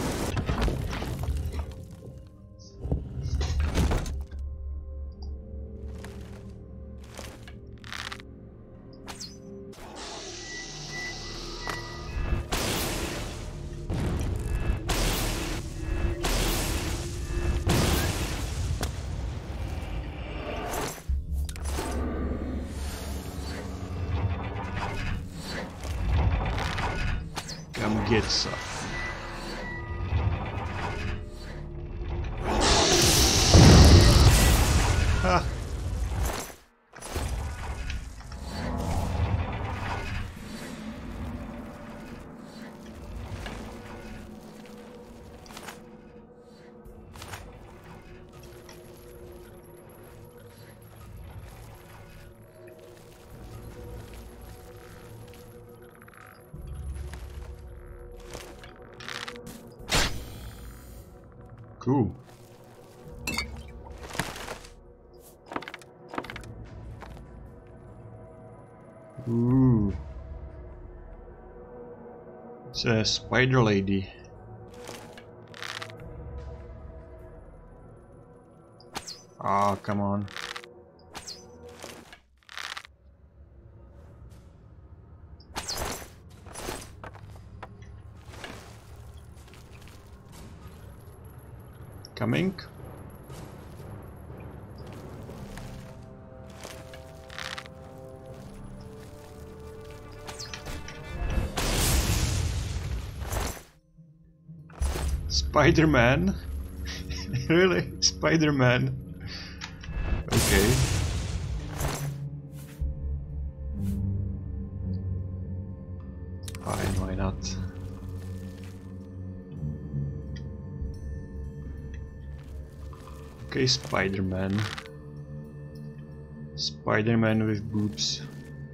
Come get some. Ha! Cool. Ooh. It's a spider lady. Ah, come on. Coming. Spider-Man? Really? Spider-Man? Okay. Fine, why not? Okay, Spider-Man. Spider-Man with boobs.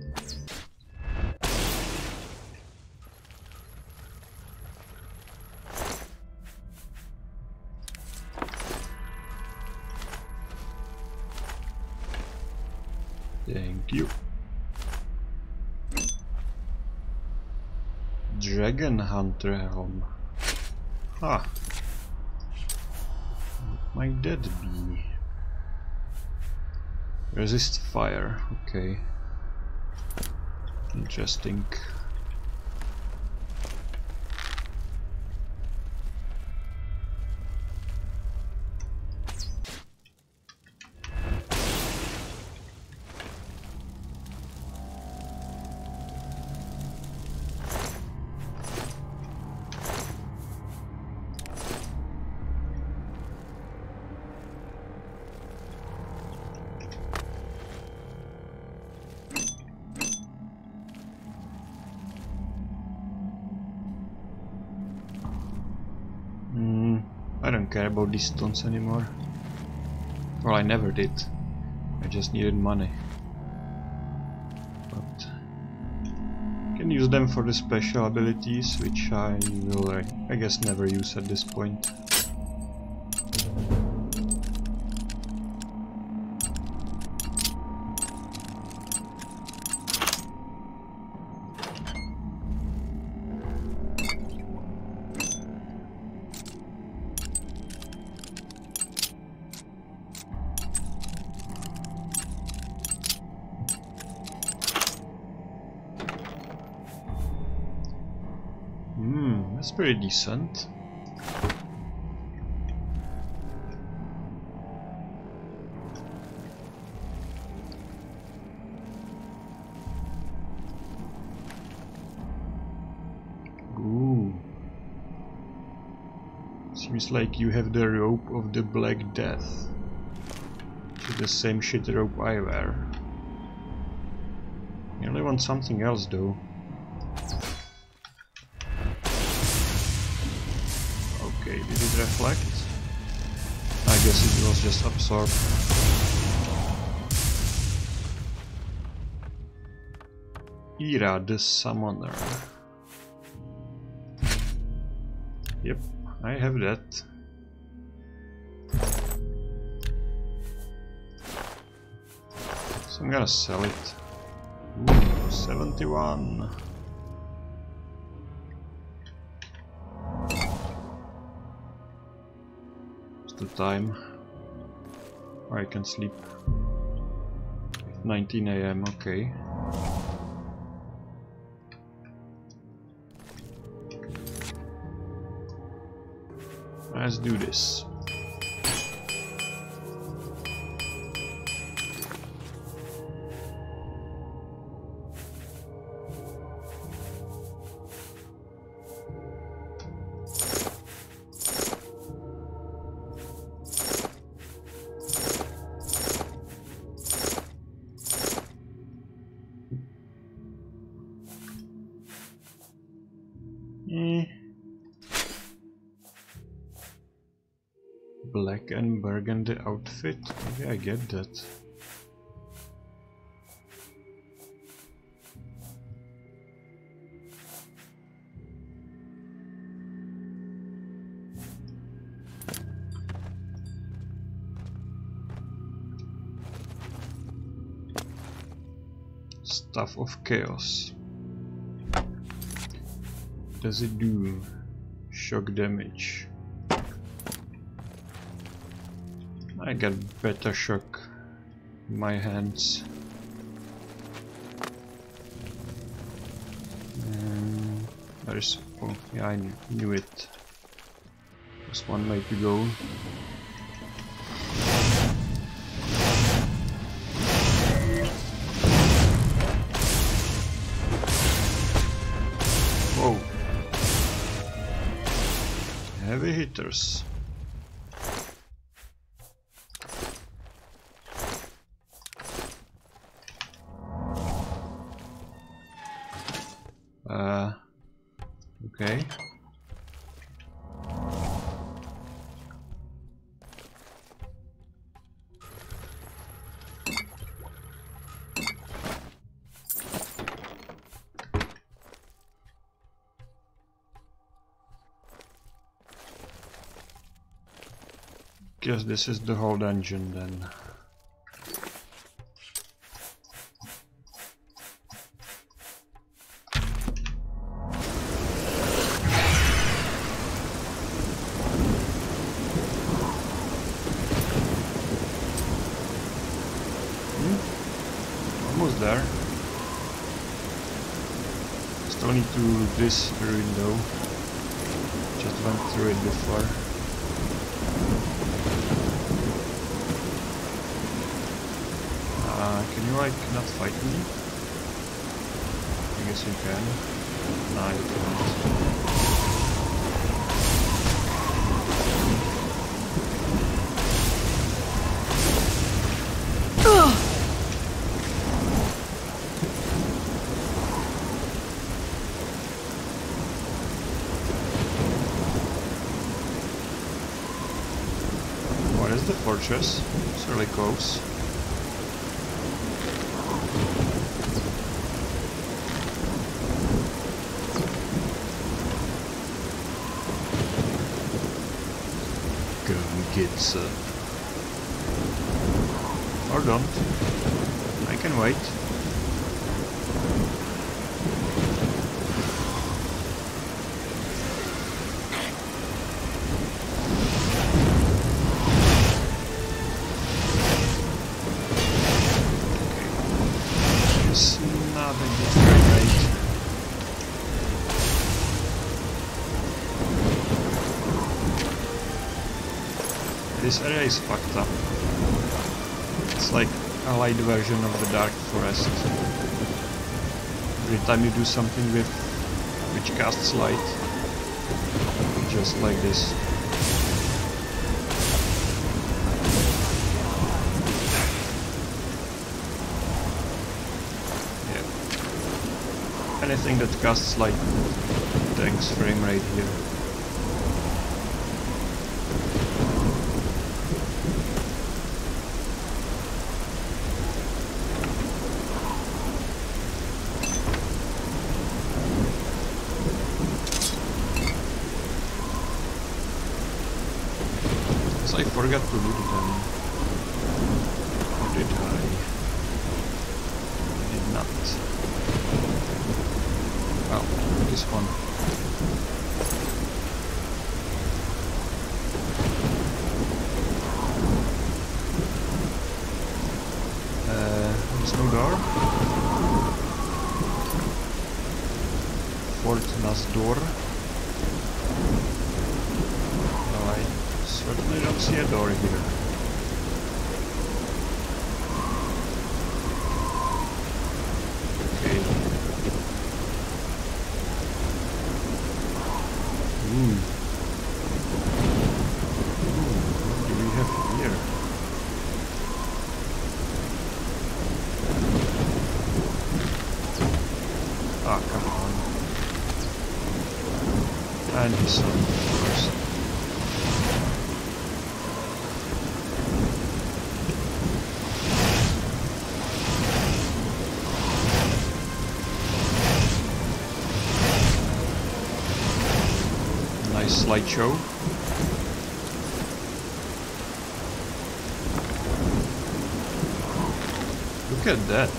Thank you. Dragon Hunter helm. Ah. What might that be? Resist fire. Okay. Interesting. I don't care about these stones anymore. Well, I never did. I just needed money. But I can use them for the special abilities, which I will, I guess, never use at this point. That's pretty decent. Ooh. Seems like you have the rope of the Black Death. Which is the same shit rope I wear. I only want something else though. Okay, did it reflect? I guess it was just absorbed. Ira the Summoner. Yep, I have that. So I'm gonna sell it. Ooh, 71. The time or I can sleep. 19 AM, okay. Let's do this. Black and burgundy outfit? Maybe I get that. Staff of Chaos. What does it do? Shock damage. I get better shock in my hands. There is, oh yeah, I knew it. There's one way to go. visitors. Okay. Guess this is the whole dungeon then. Almost there. Still need to do this ruin though. Just went through it before. Can you like not fight me? I guess you can. No, you can't. What is the fortress? It's really close. Kids, or don't. I can wait. Okay. It's not a good frame rate. This area is fucked up. It's like a light version of the Dark Forest. Every time you do something which casts light, just like this. Yeah. Anything that casts light tanks frame rate here. I forgot to loot them. Or did I? I did not. Oh, this one. There's no door. Fort Nasdor. Certainly don't see a door here. Okay. What do we have here? Ah, come on. And his son, of course. Slideshow. Look at that.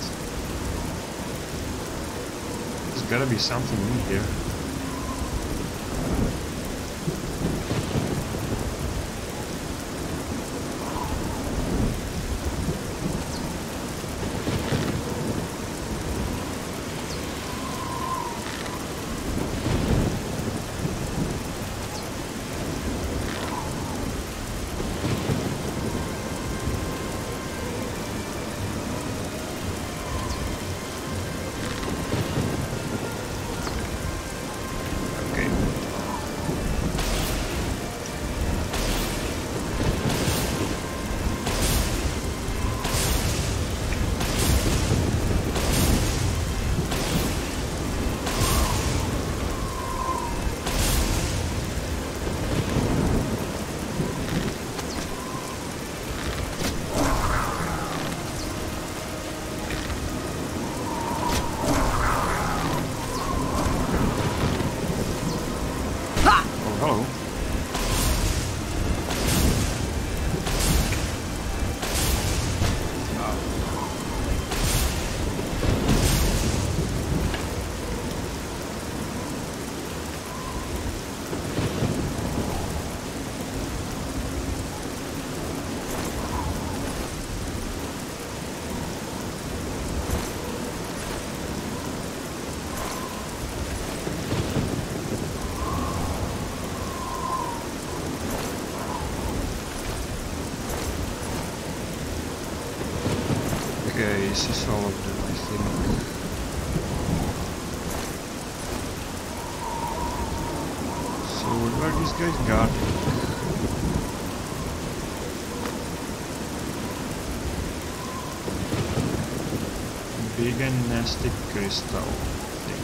There's gotta be something in here. this is all of them, I think. So where are these guys guarding? Big and nasty crystal thing.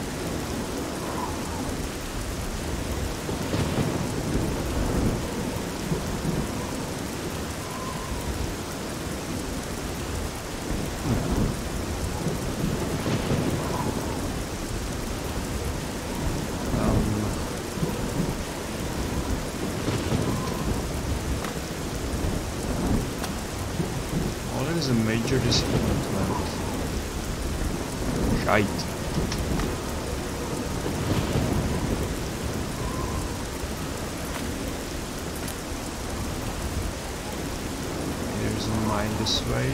Well, that is a major disappointment. Shite. There's a mine this way.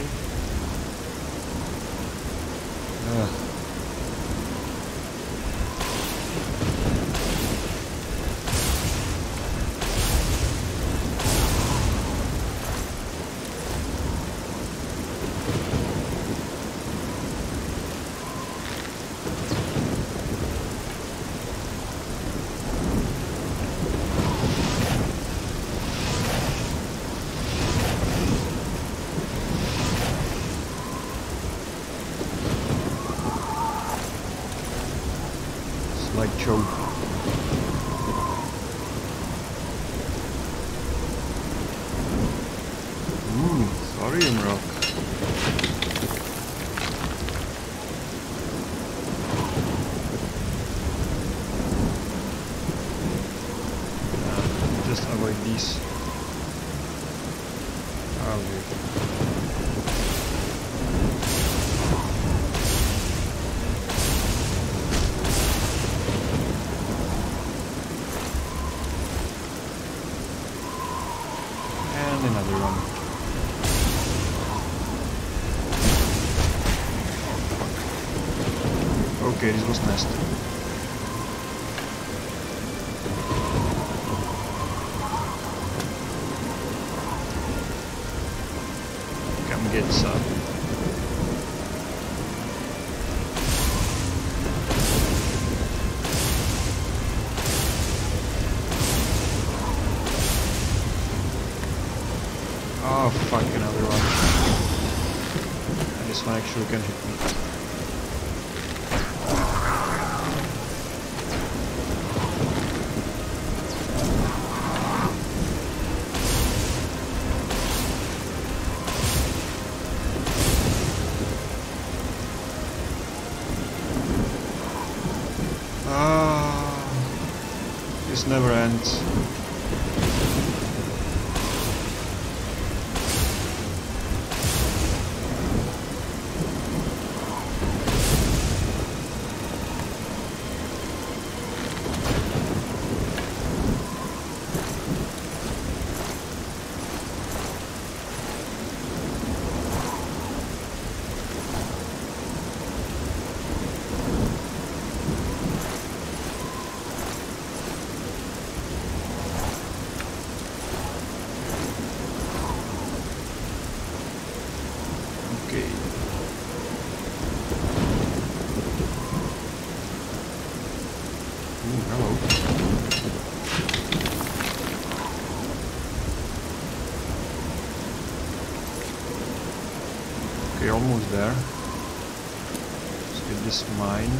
Slideshow. Thorium rock. Just avoid these. And another one. Okay, this was nasty. Come get some. Oh fuck, another one. And this one actually can hit me. This never ends. Okay. Ooh, hello. Okay, almost there. Let's get this mine.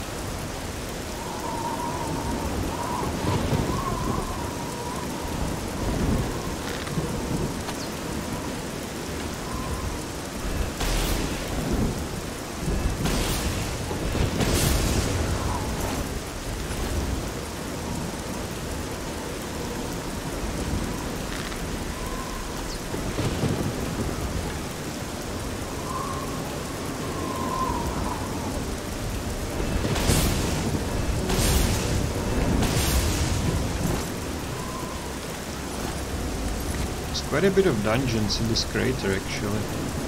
Quite a bit of dungeons in this crater, actually.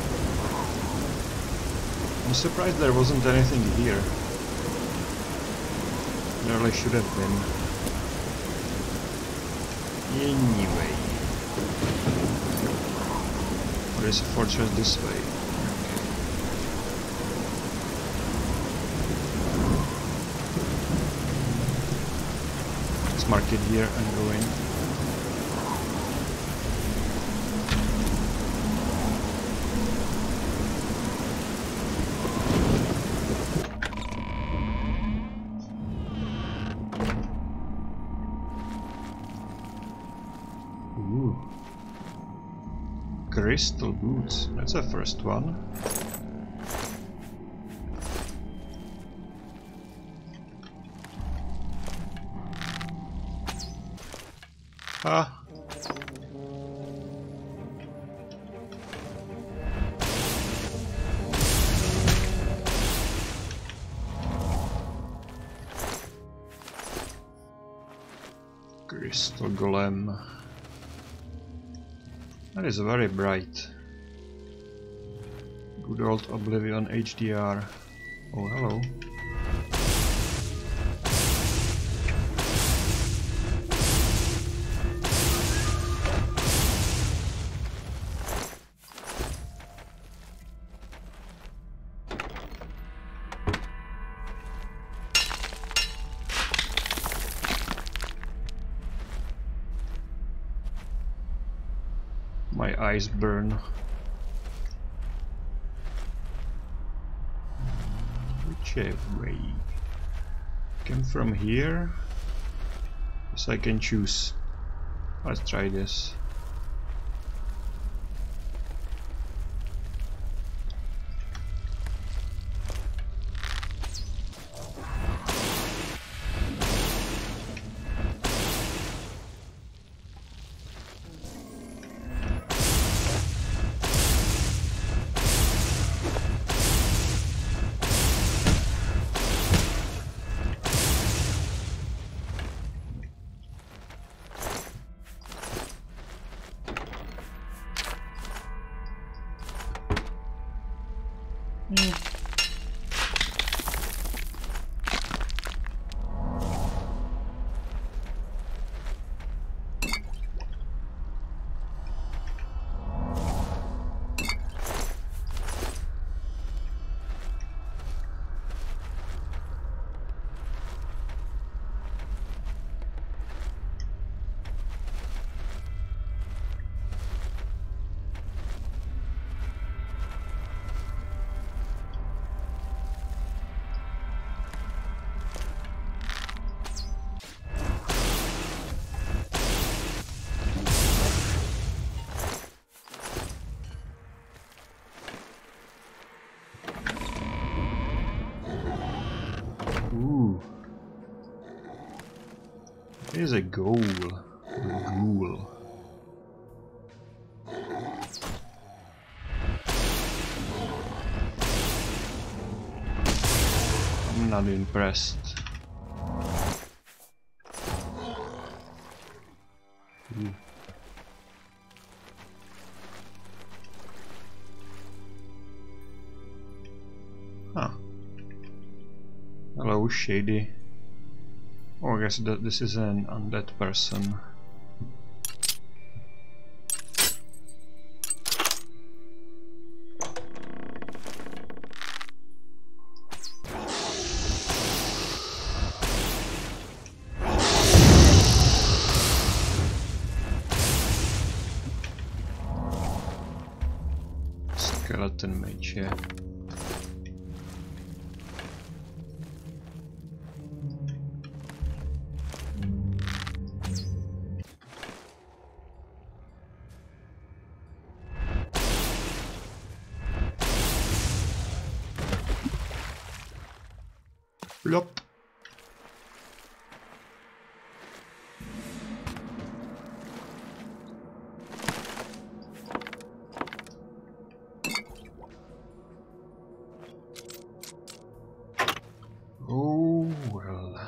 I'm surprised there wasn't anything here. There really should have been. Anyway. There is a fortress this way. Okay. mark it here and go in. Ooh. Crystal boots, that's the first one. Ah. Crystal golem. That is very bright. Good old Oblivion HDR. Oh, hello. My eyes burn. Which way? Come from here? Yes, I can choose. Let's try this. Ooh. Here's a goal. A ghoul. I'm not impressed. Ooh. Huh. Hello, Shady. Oh, I guess that this is an undead person. Skeleton mage, yeah. Plop. Oh well.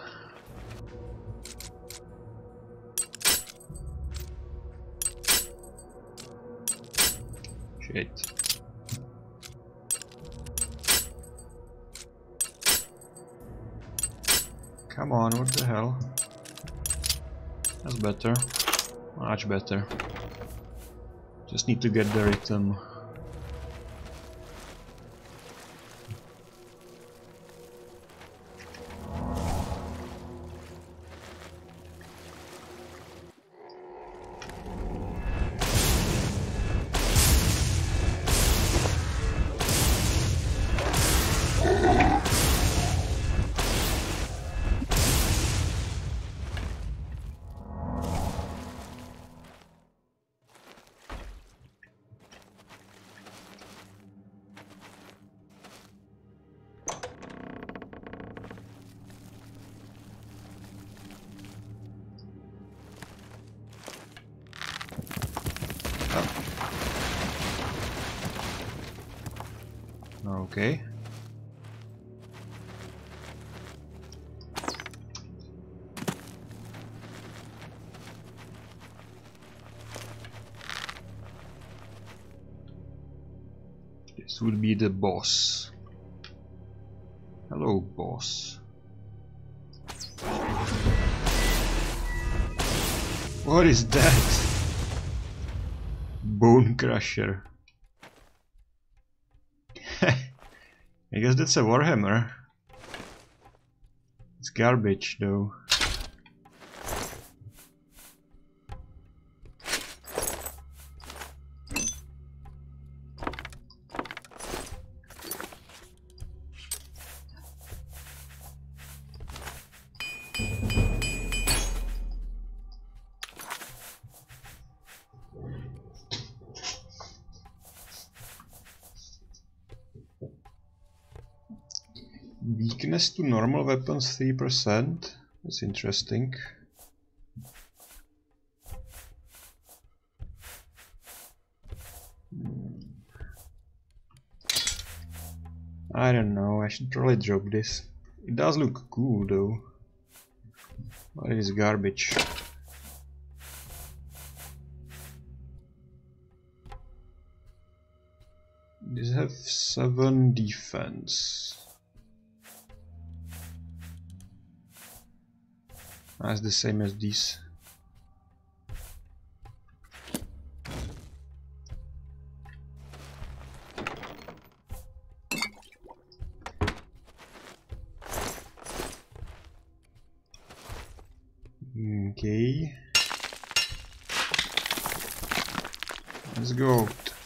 Shit. Come on, what the hell? That's better. Much better. Just need to get the rhythm. Okay. This would be the boss. Hello, boss. What is that? Bone Crusher. I guess that's a Warhammer. It's garbage though. Weakness to normal weapons 3%. That's interesting. I don't know, I should probably drop this. It does look cool though. But it is garbage. These have 7 defense. That's the same as these. Okay. Let's go.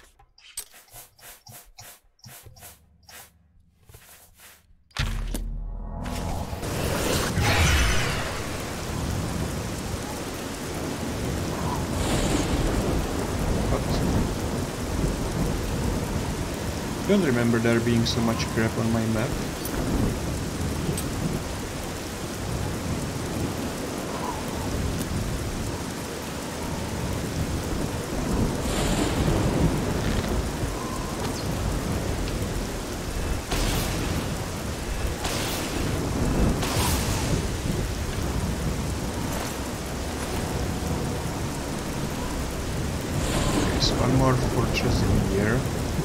I don't remember there being so much crap on my map. There's one more fortress in here.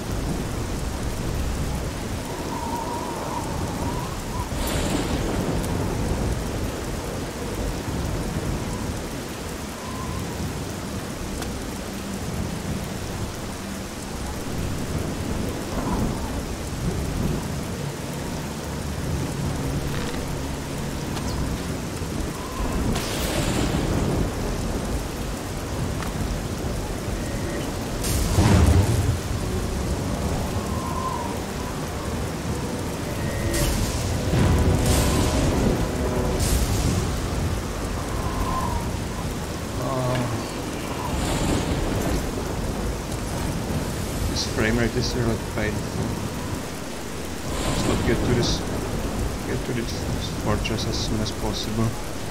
Frame rate is really painful. Let's not get to this fortress as soon as possible.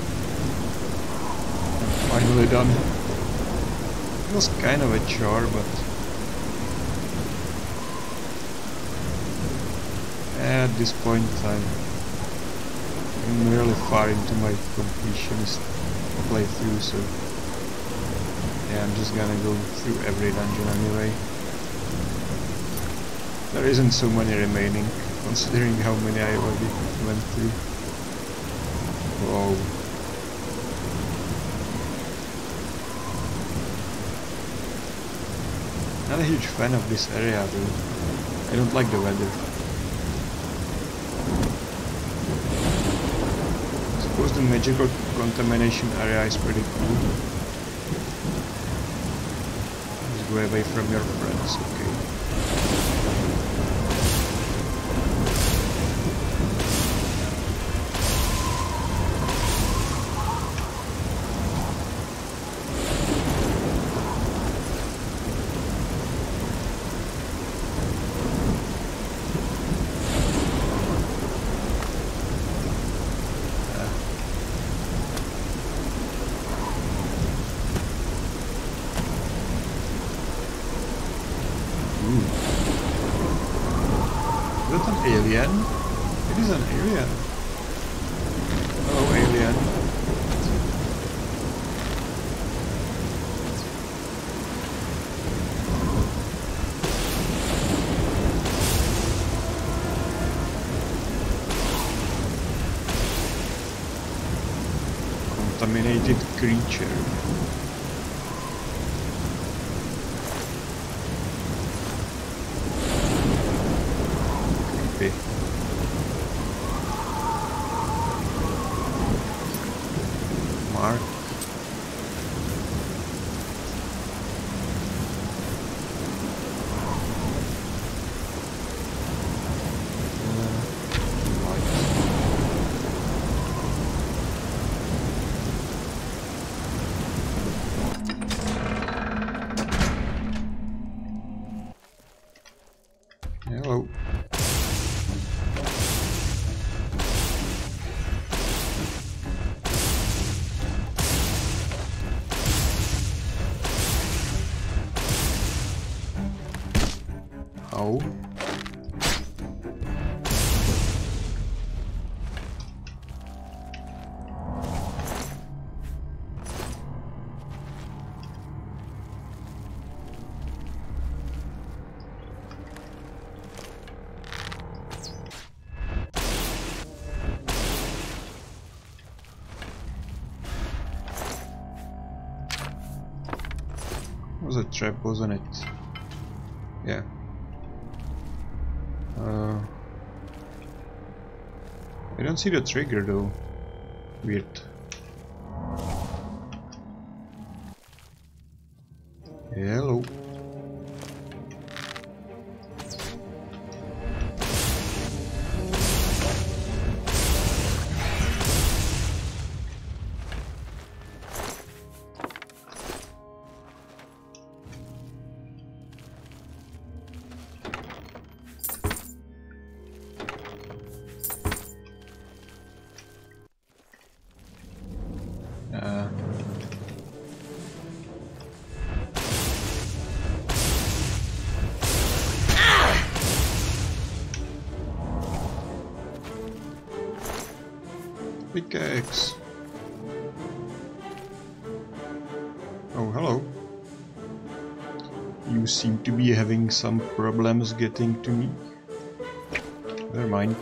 I'm finally done. It was kind of a chore, but at this point I'm really far into my completionist playthrough, so yeah, I'm just gonna go through every dungeon anyway. There isn't so many remaining, considering how many I already went through. Whoa. Not a huge fan of this area though. I don't like the weather. I suppose the magical contamination area is pretty cool. Just go away from your friends, okay. alien? It is an alien. Hello, alien. Contaminated creature. Creepy. Mark. Hello. How? Was a trap, wasn't it? Yeah. I don't see the trigger though. Weird. Hello. Pickaxe. Oh, hello. You seem to be having some problems getting to me. Never mind.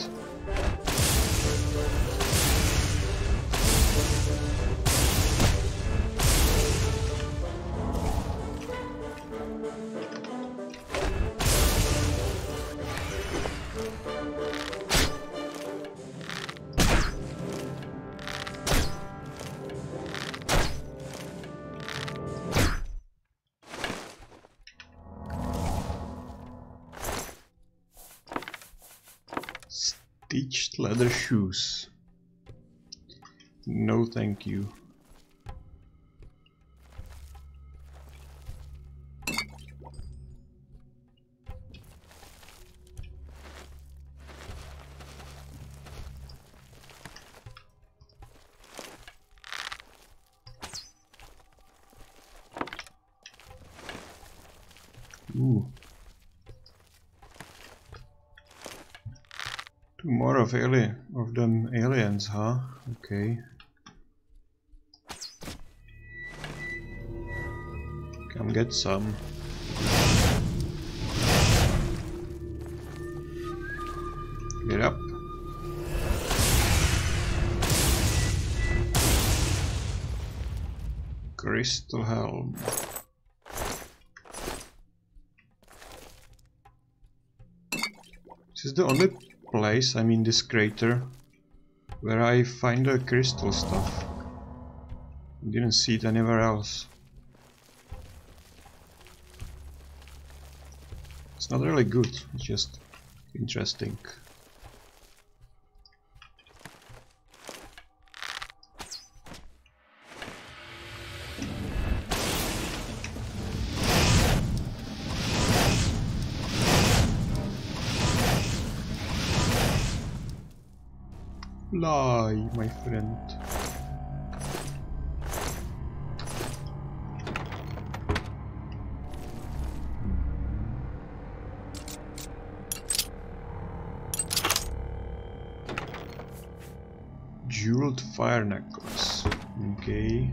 Stitched leather shoes. No thank you. Ooh. Two more of them aliens, huh? Okay. Come get some. Get up. Crystal helm. This is the only place, I mean this crater, where I find the crystal stuff. I didn't see it anywhere else. It's not really good, it's just interesting. Fly, my friend. Jeweled fire necklace. Okay.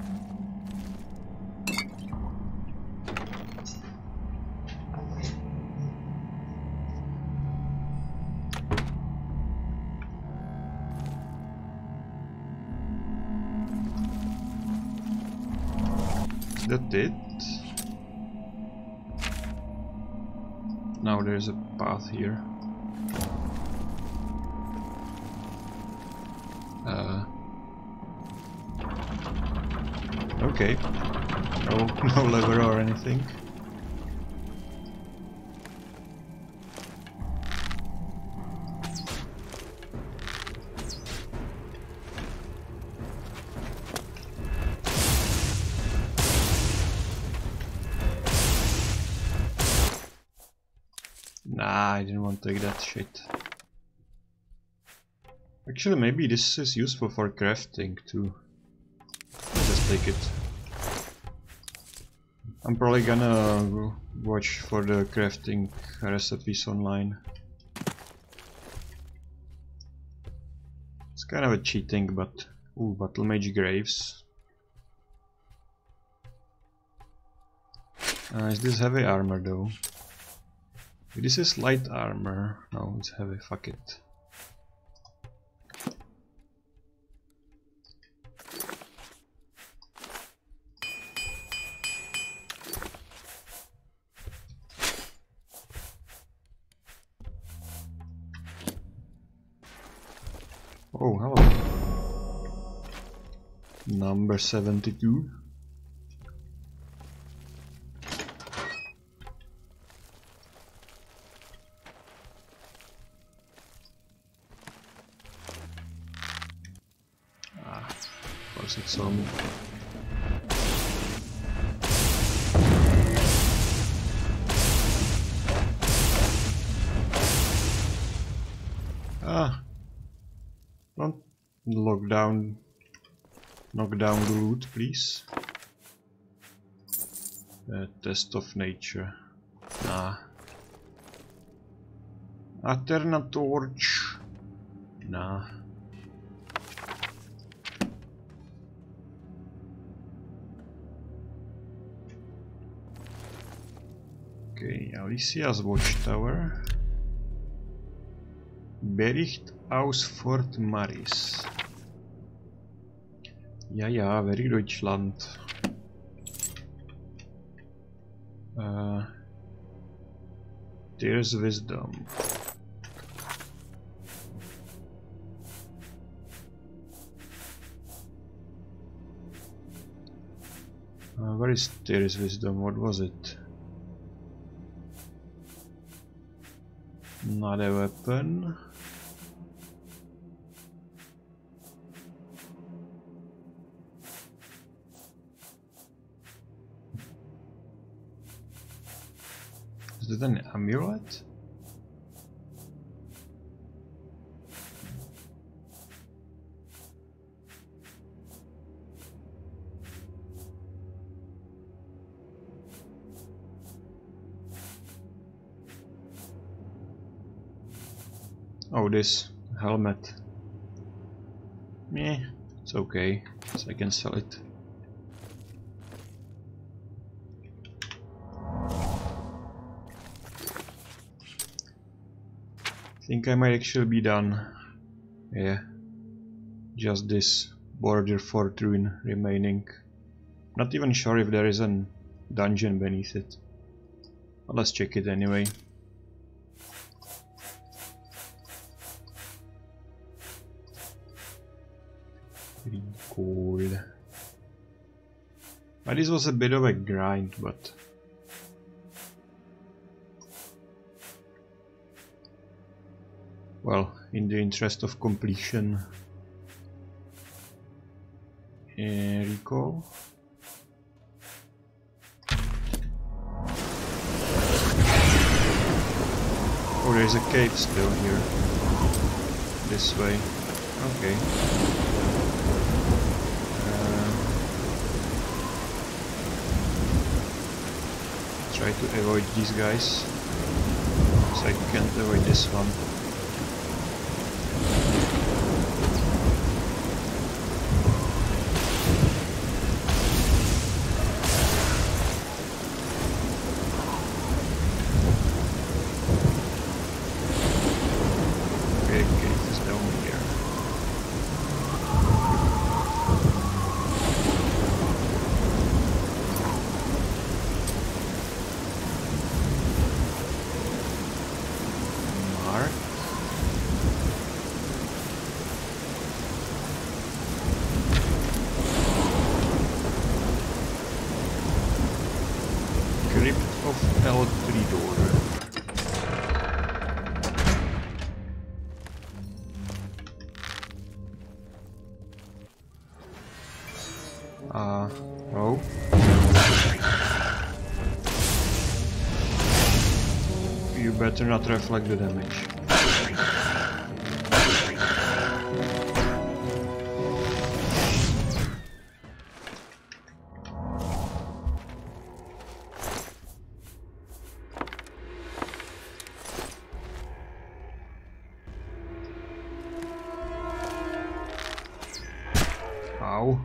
Is that it? Now there's a path here. Okay. No lever or anything. Nah, I didn't want to take that shit. Actually, maybe this is useful for crafting too. I'll just take it. I'm probably gonna watch for the crafting recipes online. It's kind of a cheating, but... Ooh, Battle Mage Graves. Is this heavy armor though? This is light armor. No, it's heavy, fuck it. Oh, hello. Number 72. Of course it saw me. Don't knock down the loot, please. Test of nature. Nah. Aterna torch. Nah. Okay, Alicia's watchtower. Bericht aus Fort Maris. Ja, ja, very Deutschland. There's wisdom. Where is There's wisdom? What was it? Not a weapon. Is that an amulet? Oh, this helmet. Meh, it's okay, so I can sell it. I think I might actually be done. Yeah, just this border fort ruin remaining. Not even sure if there is a dungeon beneath it. But let's check it anyway. Pretty cool. But this was a bit of a grind, but well, in the interest of completion. Recall. Oh, there's a cave still here. This way. Okay. Try to avoid these guys. So I can't avoid this one. Tridor. Oh. You better not reflect the damage. Ow.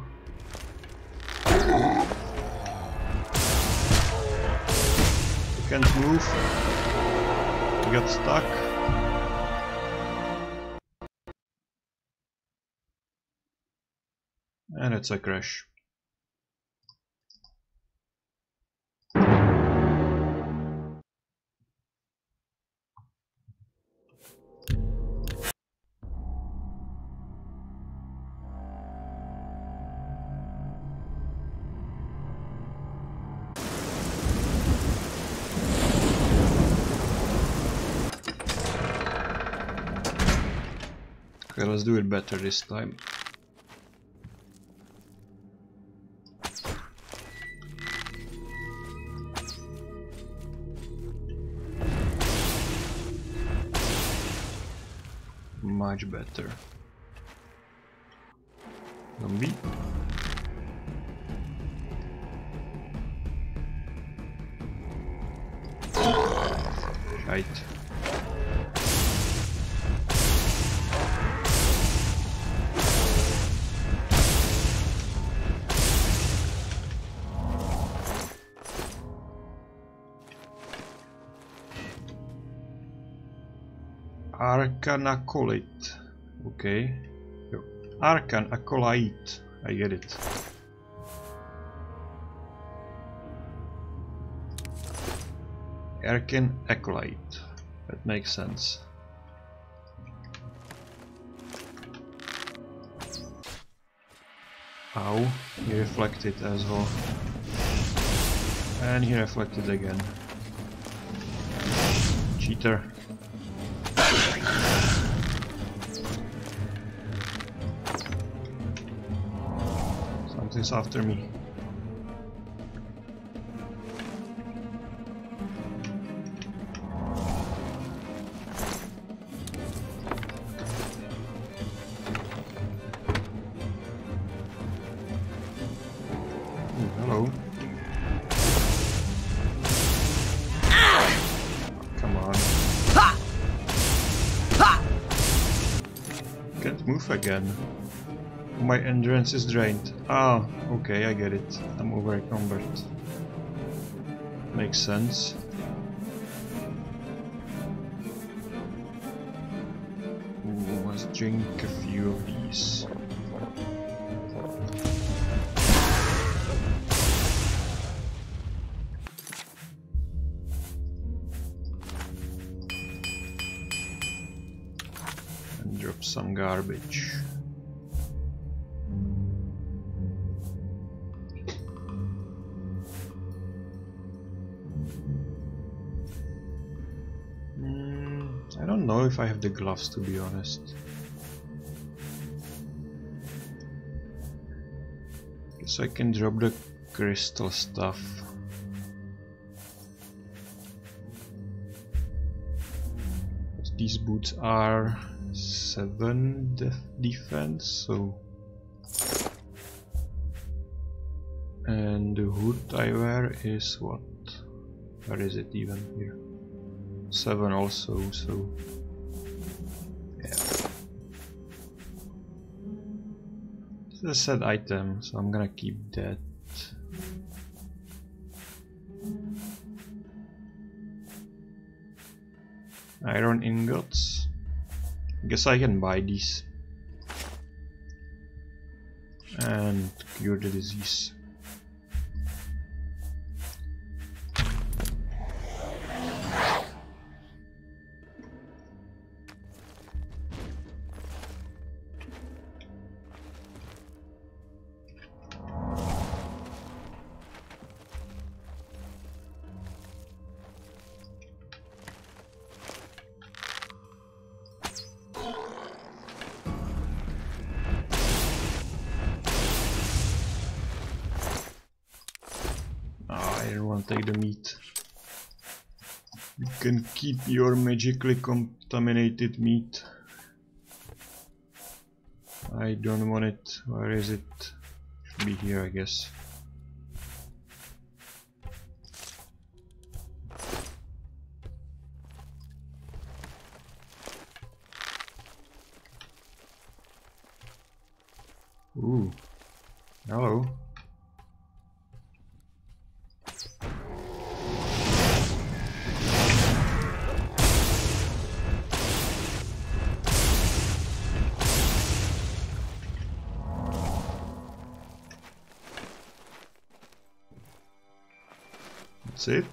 You can't move. You got stuck. And it's a crash. Okay, let's do it better this time. Much better. Zombie. Shite. Arcan Acolyte. Okay. Arcan Acolyte. I get it. Arcan Acolyte. That makes sense. Ow. He reflected as well. And he reflected again. Cheater. Something's after me. Hello. Come on. Can't move again. My endurance is drained. Ah, okay, I get it. I'm over-encumbered. Makes sense. Ooh, let's drink a few of these. And drop some garbage. I don't know if I have the gloves, to be honest. Guess I can drop the crystal stuff. These boots are 7 defense, so. And the hood I wear is what? Where is it even here? 7 also, so yeah. It's a sad item, so I'm gonna keep that. Iron ingots. Guess I can buy these and cure the disease. don't want to take the meat. You can keep your magically contaminated meat. I don't want it. Where is it? Should be here, I guess. Ooh. Hello. That's it.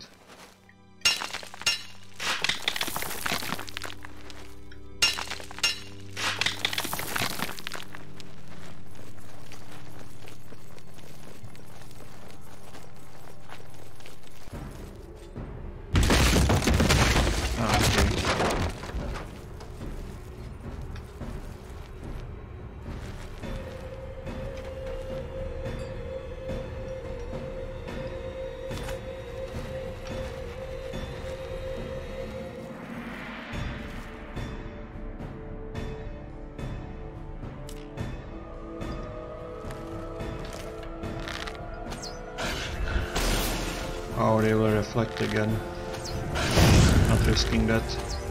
Oh, they will reflect again. Not risking that.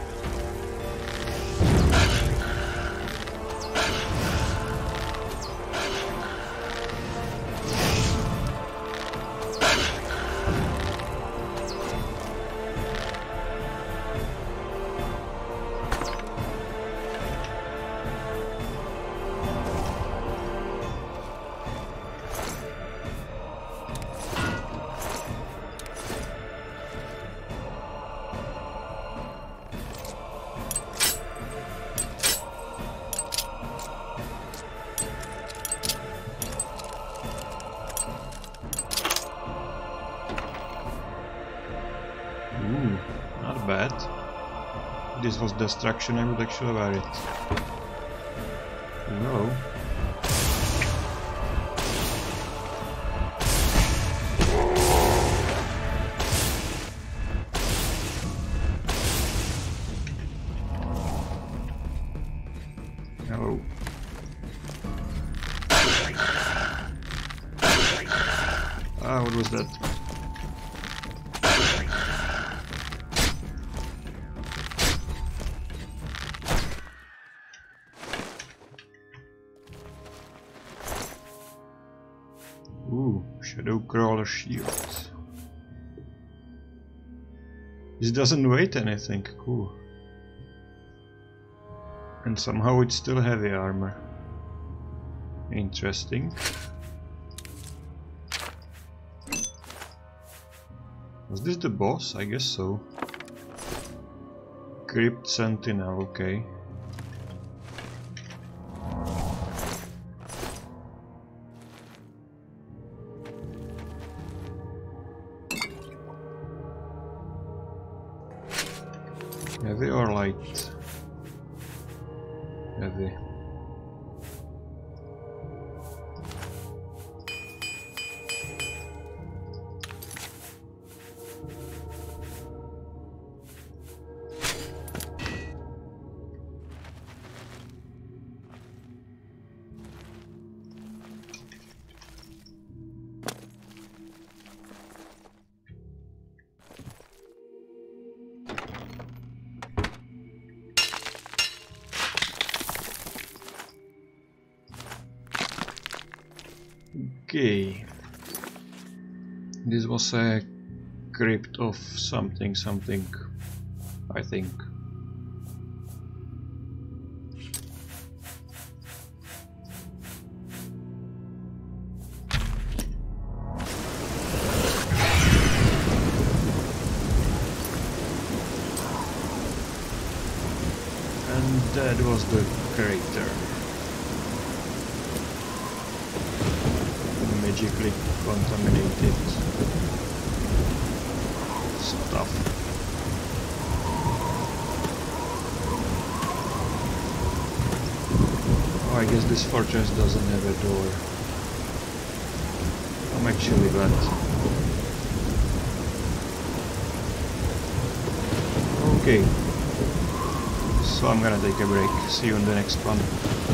Ooh, not bad. If this was destruction, I would actually wear it. No. Hello. Ah, what was that? Ooh, Shadow Crawler shield. This doesn't weigh anything, cool. And somehow it's still heavy armor. Interesting. Was this the boss? I guess so. Crypt Sentinel, okay. Heavy or light? Heavy. Okay, this was a crypt of something, I think. And that was the crater. Magically contaminated stuff. Oh, I guess this fortress doesn't have a door. I'm actually glad. Okay. So I'm gonna take a break. See you in the next one.